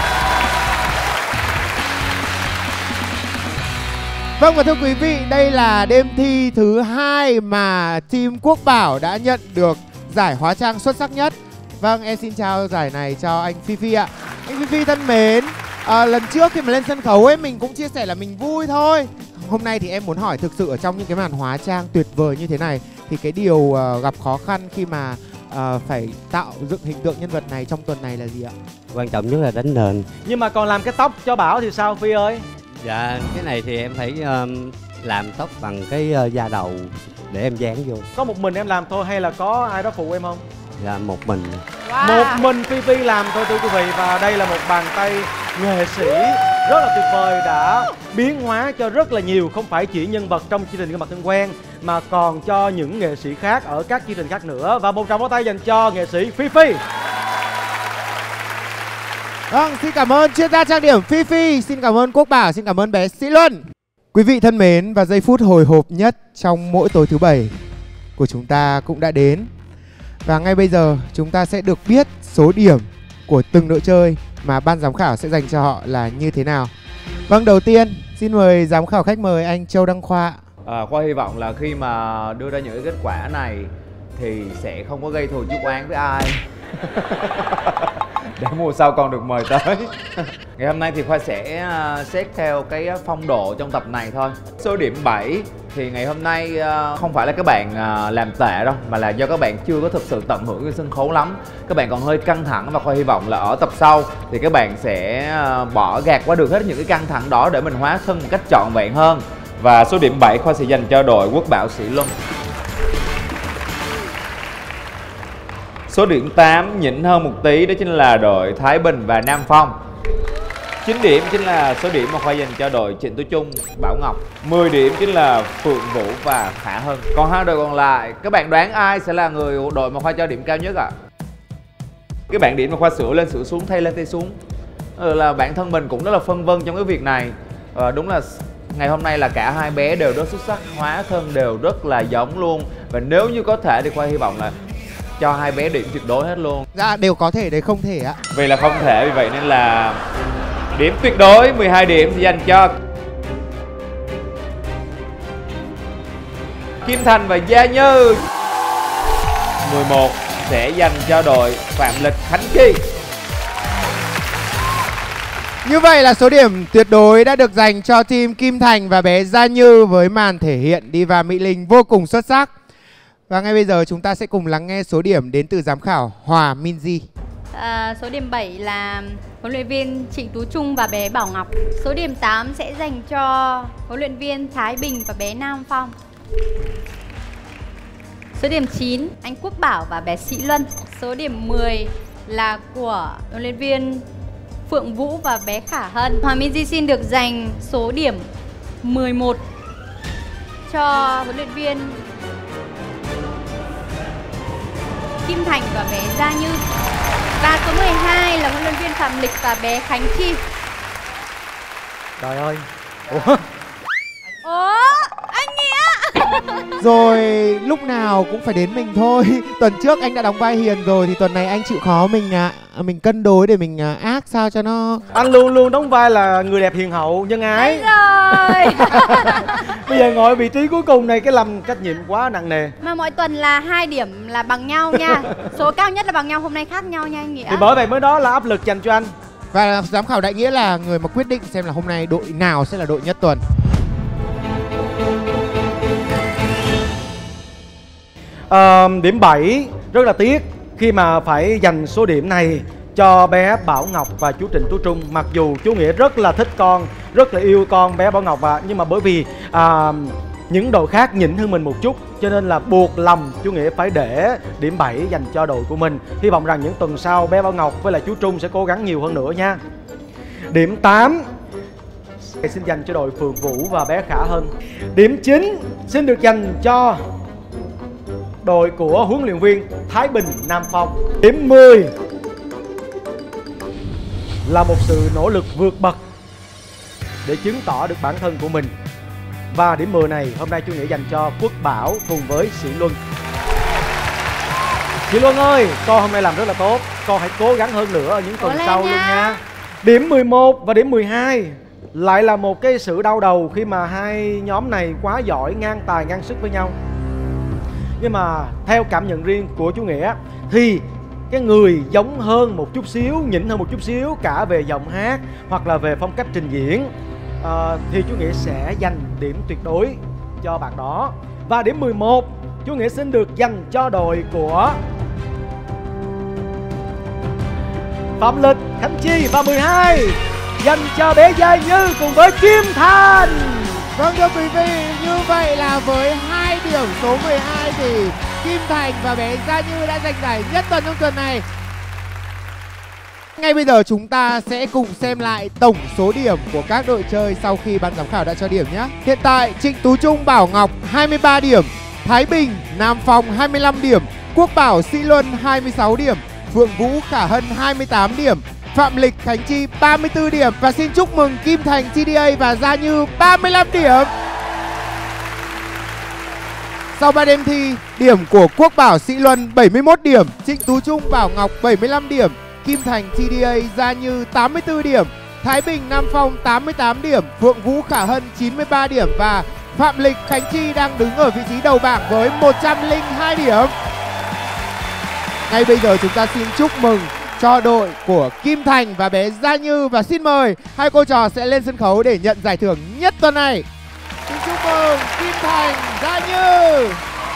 Vâng, và thưa quý vị, đây là đêm thi thứ 2 mà team Quốc Bảo đã nhận được giải hóa trang xuất sắc nhất. Vâng, em xin trao giải này cho anh Phi Phi ạ. Anh Phi Phi thân mến, lần trước khi mà lên sân khấu ấy mình cũng chia sẻ là mình vui thôi. Hôm nay thì em muốn hỏi, thực sự ở trong những cái màn hóa trang tuyệt vời như thế này thì cái điều gặp khó khăn khi mà phải tạo dựng hình tượng nhân vật này trong tuần này là gì ạ? Quan trọng nhất là đánh nền. Nhưng mà còn làm cái tóc cho Bảo thì sao Phi ơi? Dạ, cái này thì em phải làm tóc bằng cái da đầu để em dán vô. Có một mình em làm thôi hay là có ai đó phụ em không? Dạ, một mình. Một mình Phi Phi làm thôi thưa quý vị. Và đây là một bàn tay nghệ sĩ rất là tuyệt vời, đã biến hóa cho rất là nhiều, không phải chỉ nhân vật trong chương trình Gương mặt thân quen mà còn cho những nghệ sĩ khác ở các chương trình khác nữa. Và một tràng pháo tay dành cho nghệ sĩ Phi Phi. Vâng, xin cảm ơn chuyên gia trang điểm Phi Phi, xin cảm ơn Quốc Bảo, xin cảm ơn bé Sĩ Luân. Quý vị thân mến, và giây phút hồi hộp nhất trong mỗi tối thứ Bảy của chúng ta cũng đã đến. Và ngay bây giờ chúng ta sẽ được biết số điểm của từng đội chơi mà ban giám khảo sẽ dành cho họ là như thế nào. Vâng, đầu tiên xin mời giám khảo khách mời anh Châu Đăng Khoa. Khoa hy vọng là khi mà đưa ra những kết quả này thì sẽ không có gây thù chuốc oán với ai. để mùa sau còn được mời tới. Ngày hôm nay thì Khoa sẽ xét theo cái phong độ trong tập này thôi. Số điểm 7 thì ngày hôm nay không phải là các bạn làm tệ đâu, mà là do các bạn chưa có thực sự tận hưởng cái sân khấu lắm. Các bạn còn hơi căng thẳng, và Khoa hy vọng là ở tập sau thì các bạn sẽ bỏ gạt qua được hết những cái căng thẳng đó để mình hóa thân một cách trọn vẹn hơn. Và số điểm 7 Khoa sẽ dành cho đội Quốc Bảo Sĩ Luân. Số điểm 8 nhỉnh hơn một tí, đó chính là đội Thái Bình và Nam Phong. 9 điểm chính là số điểm mà Khoa dành cho đội Trịnh Tú Trung, Bảo Ngọc. 10 điểm chính là Phượng Vũ và Khả Hân. Còn hai đội còn lại, các bạn đoán ai sẽ là người đội mà Khoa cho điểm cao nhất ạ? Cái bảng điểm mà Khoa sửa lên sửa xuống, thay lên thay xuống, là bản thân mình cũng rất là phân vân trong cái việc này. Đúng là ngày hôm nay là cả hai bé đều rất xuất sắc, hóa thân đều rất là giống luôn. Và nếu như có thể thì Khoa hy vọng là cho hai bé điểm tuyệt đối hết luôn. Dạ, đều có thể, đấy không thể ạ. Vì là không thể, vì vậy nên là điểm tuyệt đối 12 điểm sẽ dành cho Kim Thành và Gia Như. 11 sẽ dành cho đội Phạm Lịch, Khánh Chi. Như vậy là số điểm tuyệt đối đã được dành cho team Kim Thành và bé Gia Như với màn thể hiện Diva Mỹ Linh vô cùng xuất sắc. Và ngay bây giờ chúng ta sẽ cùng lắng nghe số điểm đến từ giám khảo Hòa Minzy. Số điểm 7 là huấn luyện viên Trịnh Tú Trung và bé Bảo Ngọc. Số điểm 8 sẽ dành cho huấn luyện viên Thái Bình và bé Nam Phong. Số điểm 9 anh Quốc Bảo và bé Sĩ Luân. Số điểm 10 là của huấn luyện viên Phượng Vũ và bé Khả Hân. Hòa Minzy xin được dành số điểm 11 cho huấn luyện viên Kim Thành và bé Gia Như. Và số 12 là huấn luyện viên Phạm Lịch và bé Khánh Chi. Trời ơi. Ủa, anh Nghĩa. Rồi lúc nào cũng phải đến mình thôi. Tuần trước anh đã đóng vai hiền rồi, thì tuần này anh chịu khó mình mình cân đối để mình ác sao cho nó. Anh luôn luôn đóng vai là người đẹp hiền hậu, nhân ái. Rồi. Bây giờ ngồi vị trí cuối cùng này, cái làm trách nhiệm quá nặng nề. Mà mỗi tuần là 2 điểm là bằng nhau nha. Số cao nhất là bằng nhau, hôm nay khác nhau nha anh Nghĩa. Thì bởi vậy mới đó là áp lực dành cho anh. Và giám khảo Đại Nghĩa là người mà quyết định xem là hôm nay đội nào sẽ là đội nhất tuần. Điểm 7 rất là tiếc khi mà phải dành số điểm này cho bé Bảo Ngọc và chú Trịnh Tú Trung. Mặc dù chú Nghĩa rất là thích con, rất là yêu con bé Bảo Ngọc, nhưng mà bởi vì những đội khác nhỉnh hơn mình một chút, cho nên là buộc lòng chú Nghĩa phải để điểm 7 dành cho đội của mình. Hy vọng rằng những tuần sau bé Bảo Ngọc với lại chú Trung sẽ cố gắng nhiều hơn nữa nha. Điểm 8 xin dành cho đội Phượng Vũ và bé Khả Hân. Điểm 9 xin được dành cho đội của huấn luyện viên Thái Bình, Nam Phong. Điểm 10 là một sự nỗ lực vượt bậc để chứng tỏ được bản thân của mình. Và điểm 10 này hôm nay chú Nghĩa dành cho Quốc Bảo cùng với Sĩ Luân. Sĩ Luân ơi, con hôm nay làm rất là tốt, con hãy cố gắng hơn nữa ở những tuần sau luôn nha. Điểm 11 và điểm 12 lại là một cái sự đau đầu khi mà hai nhóm này quá giỏi, ngang tài ngang sức với nhau. Nhưng mà theo cảm nhận riêng của chú Nghĩa thì cái người giống hơn một chút xíu, nhỉnh hơn một chút xíu cả về giọng hát hoặc là về phong cách trình diễn, thì chú Nghĩa sẽ dành điểm tuyệt đối cho bạn đó. Và điểm 11 chú Nghĩa xin được dành cho đội của Phạm Lịch, Khánh Chi. Và 12 dành cho bé Gia Như cùng với Kim Thành. Vâng thưa quý vị, như vậy là với 2 điểm số 12 thì Kim Thành và bé Gia Như đã giành giải nhất tuần trong tuần này. Ngay bây giờ chúng ta sẽ cùng xem lại tổng số điểm của các đội chơi sau khi ban giám khảo đã cho điểm nhé. Hiện tại Trịnh Tú Trung, Bảo Ngọc 23 điểm, Thái Bình, Nam Phong 25 điểm, Quốc Bảo, Sĩ Luân 26 điểm, Phượng Vũ, Khả Hân 28 điểm, Phạm Lịch, Khánh Chi 34 điểm. Và xin chúc mừng Kim Thành, TDA và Gia Như 35 điểm. Sau 3 đêm thi, điểm của Quốc Bảo, Sĩ Luân 71 điểm, Trịnh Tú Trung, Bảo Ngọc 75 điểm, Kim Thành, TDA, Gia Như 84 điểm, Thái Bình, Nam Phong 88 điểm, Phượng Vũ, Khả Hân 93 điểm và Phạm Lịch, Khánh Chi đang đứng ở vị trí đầu bảng với 102 điểm. Ngay bây giờ chúng ta xin chúc mừng cho đội của Kim Thành và bé Gia Như. Và xin mời hai cô trò sẽ lên sân khấu để nhận giải thưởng nhất tuần này. Xin chúc mừng Kim Thành, Gia Như.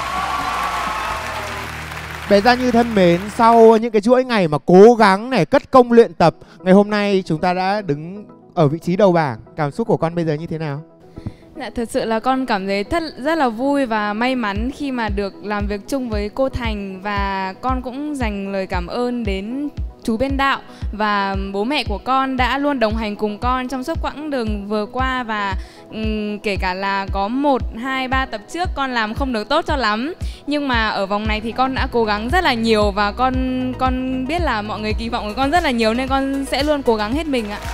Bé Gia Như thân mến, sau những cái chuỗi ngày mà cố gắng này, cất công luyện tập, ngày hôm nay chúng ta đã đứng ở vị trí đầu bảng. Cảm xúc của con bây giờ như thế nào? Dạ, thật sự là con cảm thấy rất là vui và may mắn khi mà được làm việc chung với cô Thành. Và con cũng dành lời cảm ơn đến chú Biên Đạo và bố mẹ của con đã luôn đồng hành cùng con trong suốt quãng đường vừa qua. Và kể cả là có 1, 2, 3 tập trước con làm không được tốt cho lắm, nhưng mà ở vòng này thì con đã cố gắng rất là nhiều. Và con biết là mọi người kỳ vọng của con rất là nhiều nên con sẽ luôn cố gắng hết mình ạ.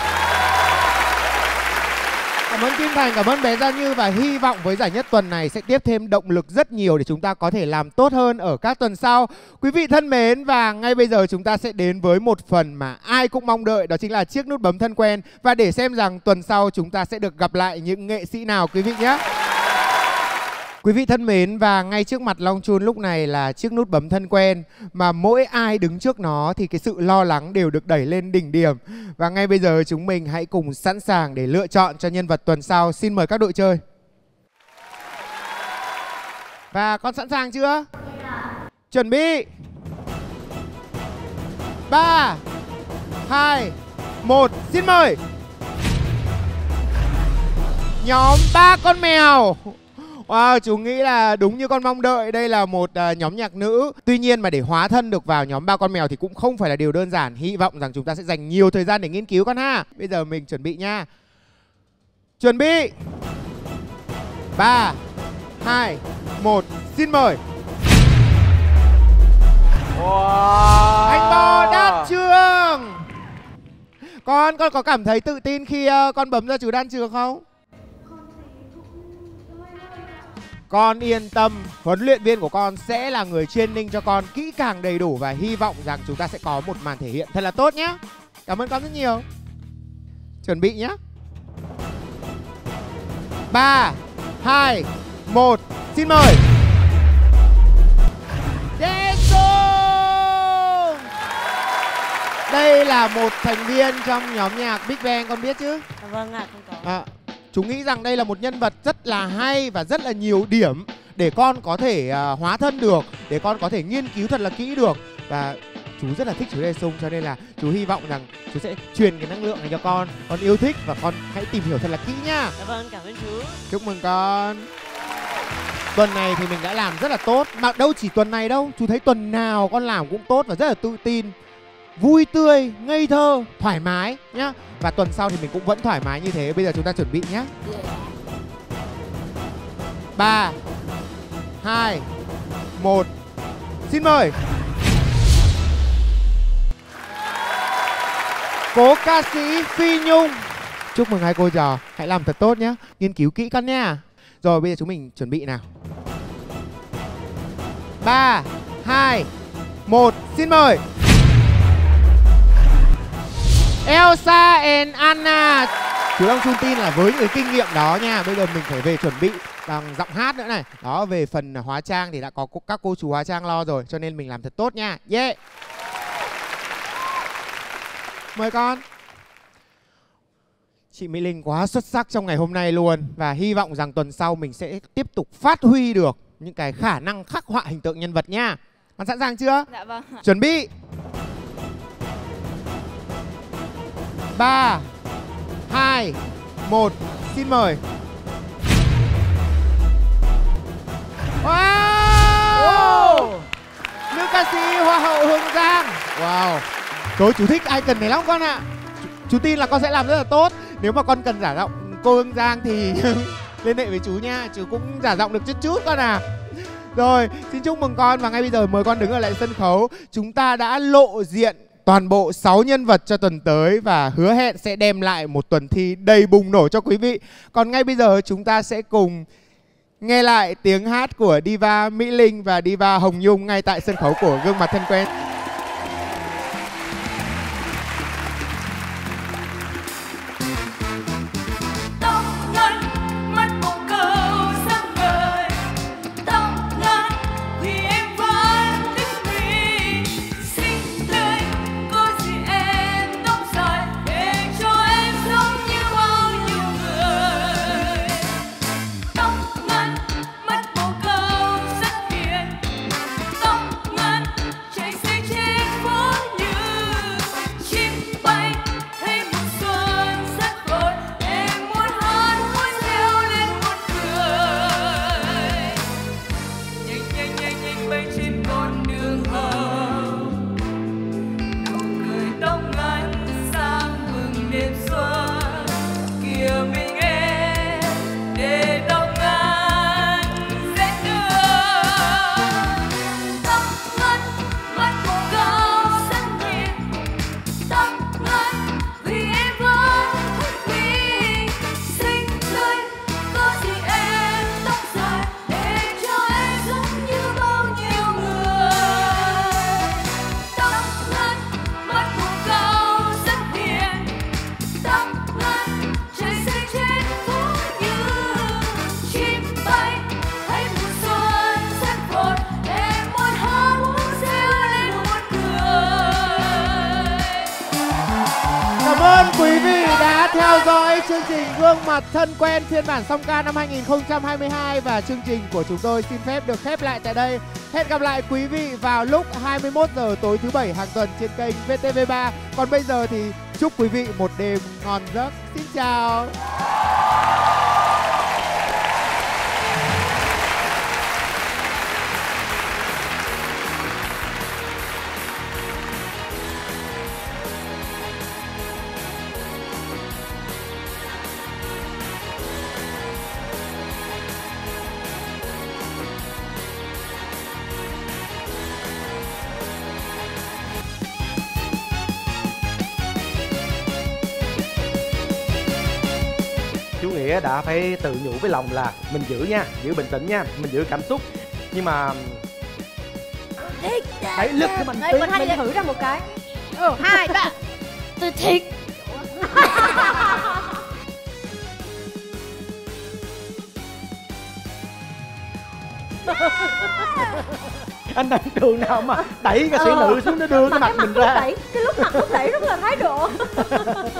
Cảm ơn Kim Thành, cảm ơn bé Gia Như và hy vọng với giải nhất tuần này sẽ tiếp thêm động lực rất nhiều để chúng ta có thể làm tốt hơn ở các tuần sau. Quý vị thân mến, và ngay bây giờ chúng ta sẽ đến với một phần mà ai cũng mong đợi, đó chính là chiếc nút bấm thân quen. Và để xem rằng tuần sau chúng ta sẽ được gặp lại những nghệ sĩ nào quý vị nhé. Quý vị thân mến, và ngay trước mặt Long Chun lúc này là chiếc nút bấm thân quen mà mỗi ai đứng trước nó thì cái sự lo lắng đều được đẩy lên đỉnh điểm. Và ngay bây giờ chúng mình hãy cùng sẵn sàng để lựa chọn cho nhân vật tuần sau. Xin mời các đội chơi. Và con sẵn sàng chưa? Chuẩn bị. 3, 2, 1, xin mời. Nhóm 3 con mèo. Wow, chú nghĩ là đúng như con mong đợi, đây là một nhóm nhạc nữ. Tuy nhiên mà để hóa thân được vào nhóm 3 con mèo thì cũng không phải là điều đơn giản. Hy vọng rằng chúng ta sẽ dành nhiều thời gian để nghiên cứu con ha. Bây giờ mình chuẩn bị nha. Chuẩn bị. 3, 2, 1, xin mời. Wow. Anh Bò Đan Trường. Con có cảm thấy tự tin khi con bấm ra chú Đan Trường không? Con yên tâm, huấn luyện viên của con sẽ là người training cho con kỹ càng đầy đủ và hy vọng rằng chúng ta sẽ có một màn thể hiện thật là tốt nhé. Cảm ơn con rất nhiều. Chuẩn bị nhé. 3, 2, 1, xin mời. Daesung. Đây là một thành viên trong nhóm nhạc Big Bang, con biết chứ? Vâng ạ, con có. Chú nghĩ rằng đây là một nhân vật rất là hay và rất là nhiều điểm để con có thể hóa thân được, để con có thể nghiên cứu thật là kỹ được. Và chú rất là thích chú Daesung, cho nên là chú hy vọng rằng chú sẽ truyền cái năng lượng này cho con. Con yêu thích và con hãy tìm hiểu thật là kỹ nha. Dạ vâng, cảm ơn chú. Chúc mừng con. Tuần này thì mình đã làm rất là tốt. Mà đâu chỉ tuần này đâu, chú thấy tuần nào con làm cũng tốt và rất là tự tin, vui tươi, ngây thơ, thoải mái nhá. Và tuần sau thì mình cũng vẫn thoải mái như thế. Bây giờ chúng ta chuẩn bị nhá. 3, 2, 1, xin mời. Cố ca sĩ Phi Nhung. Chúc mừng hai cô trò, hãy làm thật tốt nhé, nghiên cứu kỹ con nha. Rồi bây giờ chúng mình chuẩn bị nào. 3, 2, 1, xin mời. Elsa and Anna. Chú Long Chun tin là với những kinh nghiệm đó nha, bây giờ mình phải về chuẩn bị bằng giọng hát nữa này. Đó, về phần hóa trang thì đã có các cô chú hóa trang lo rồi, cho nên mình làm thật tốt nha. Yeah. Mời con. Chị Mỹ Linh quá xuất sắc trong ngày hôm nay luôn. Và hy vọng rằng tuần sau mình sẽ tiếp tục phát huy được những cái khả năng khắc họa hình tượng nhân vật nha. Con sẵn sàng chưa? Dạ vâng. Chuẩn bị. 3, 2, 1, xin mời. Wow, nữ ca sĩ Hoa hậu Hương Giang. Wow, tôi chú thích icon này lắm con ạ. Chú tin là con sẽ làm rất là tốt. Nếu mà con cần giả giọng cô Hương Giang thì liên hệ với chú nha. Chú cũng giả giọng được chút con à. Rồi, xin chúc mừng con và ngay bây giờ mời con đứng ở lại sân khấu. Chúng ta đã lộ diện toàn bộ 6 nhân vật cho tuần tới và hứa hẹn sẽ đem lại một tuần thi đầy bùng nổ cho quý vị. Còn ngay bây giờ chúng ta sẽ cùng nghe lại tiếng hát của diva Mỹ Linh và diva Hồng Nhung ngay tại sân khấu của Gương Mặt Thân Quen. với chương trình Gương mặt thân quen phiên bản song ca năm 2022 và chương trình của chúng tôi xin phép được khép lại tại đây. Hẹn gặp lại quý vị vào lúc 21 giờ tối thứ Bảy hàng tuần trên kênh VTV3. Còn bây giờ thì chúc quý vị một đêm ngon giấc. Xin chào. Chú Nghĩa đã phải tự nhủ với lòng là mình giữ nha, giữ bình tĩnh nha, mình giữ cảm xúc. Nhưng mà hãy lực cho mình thử ra một cái. 2, 3. Tôi thiệt. anh đang đường nào mà đẩy ca sĩ nữ xuống nó đưa cái mặt mình ra. Cái lúc mặt lúc đẩy rất là thái độ.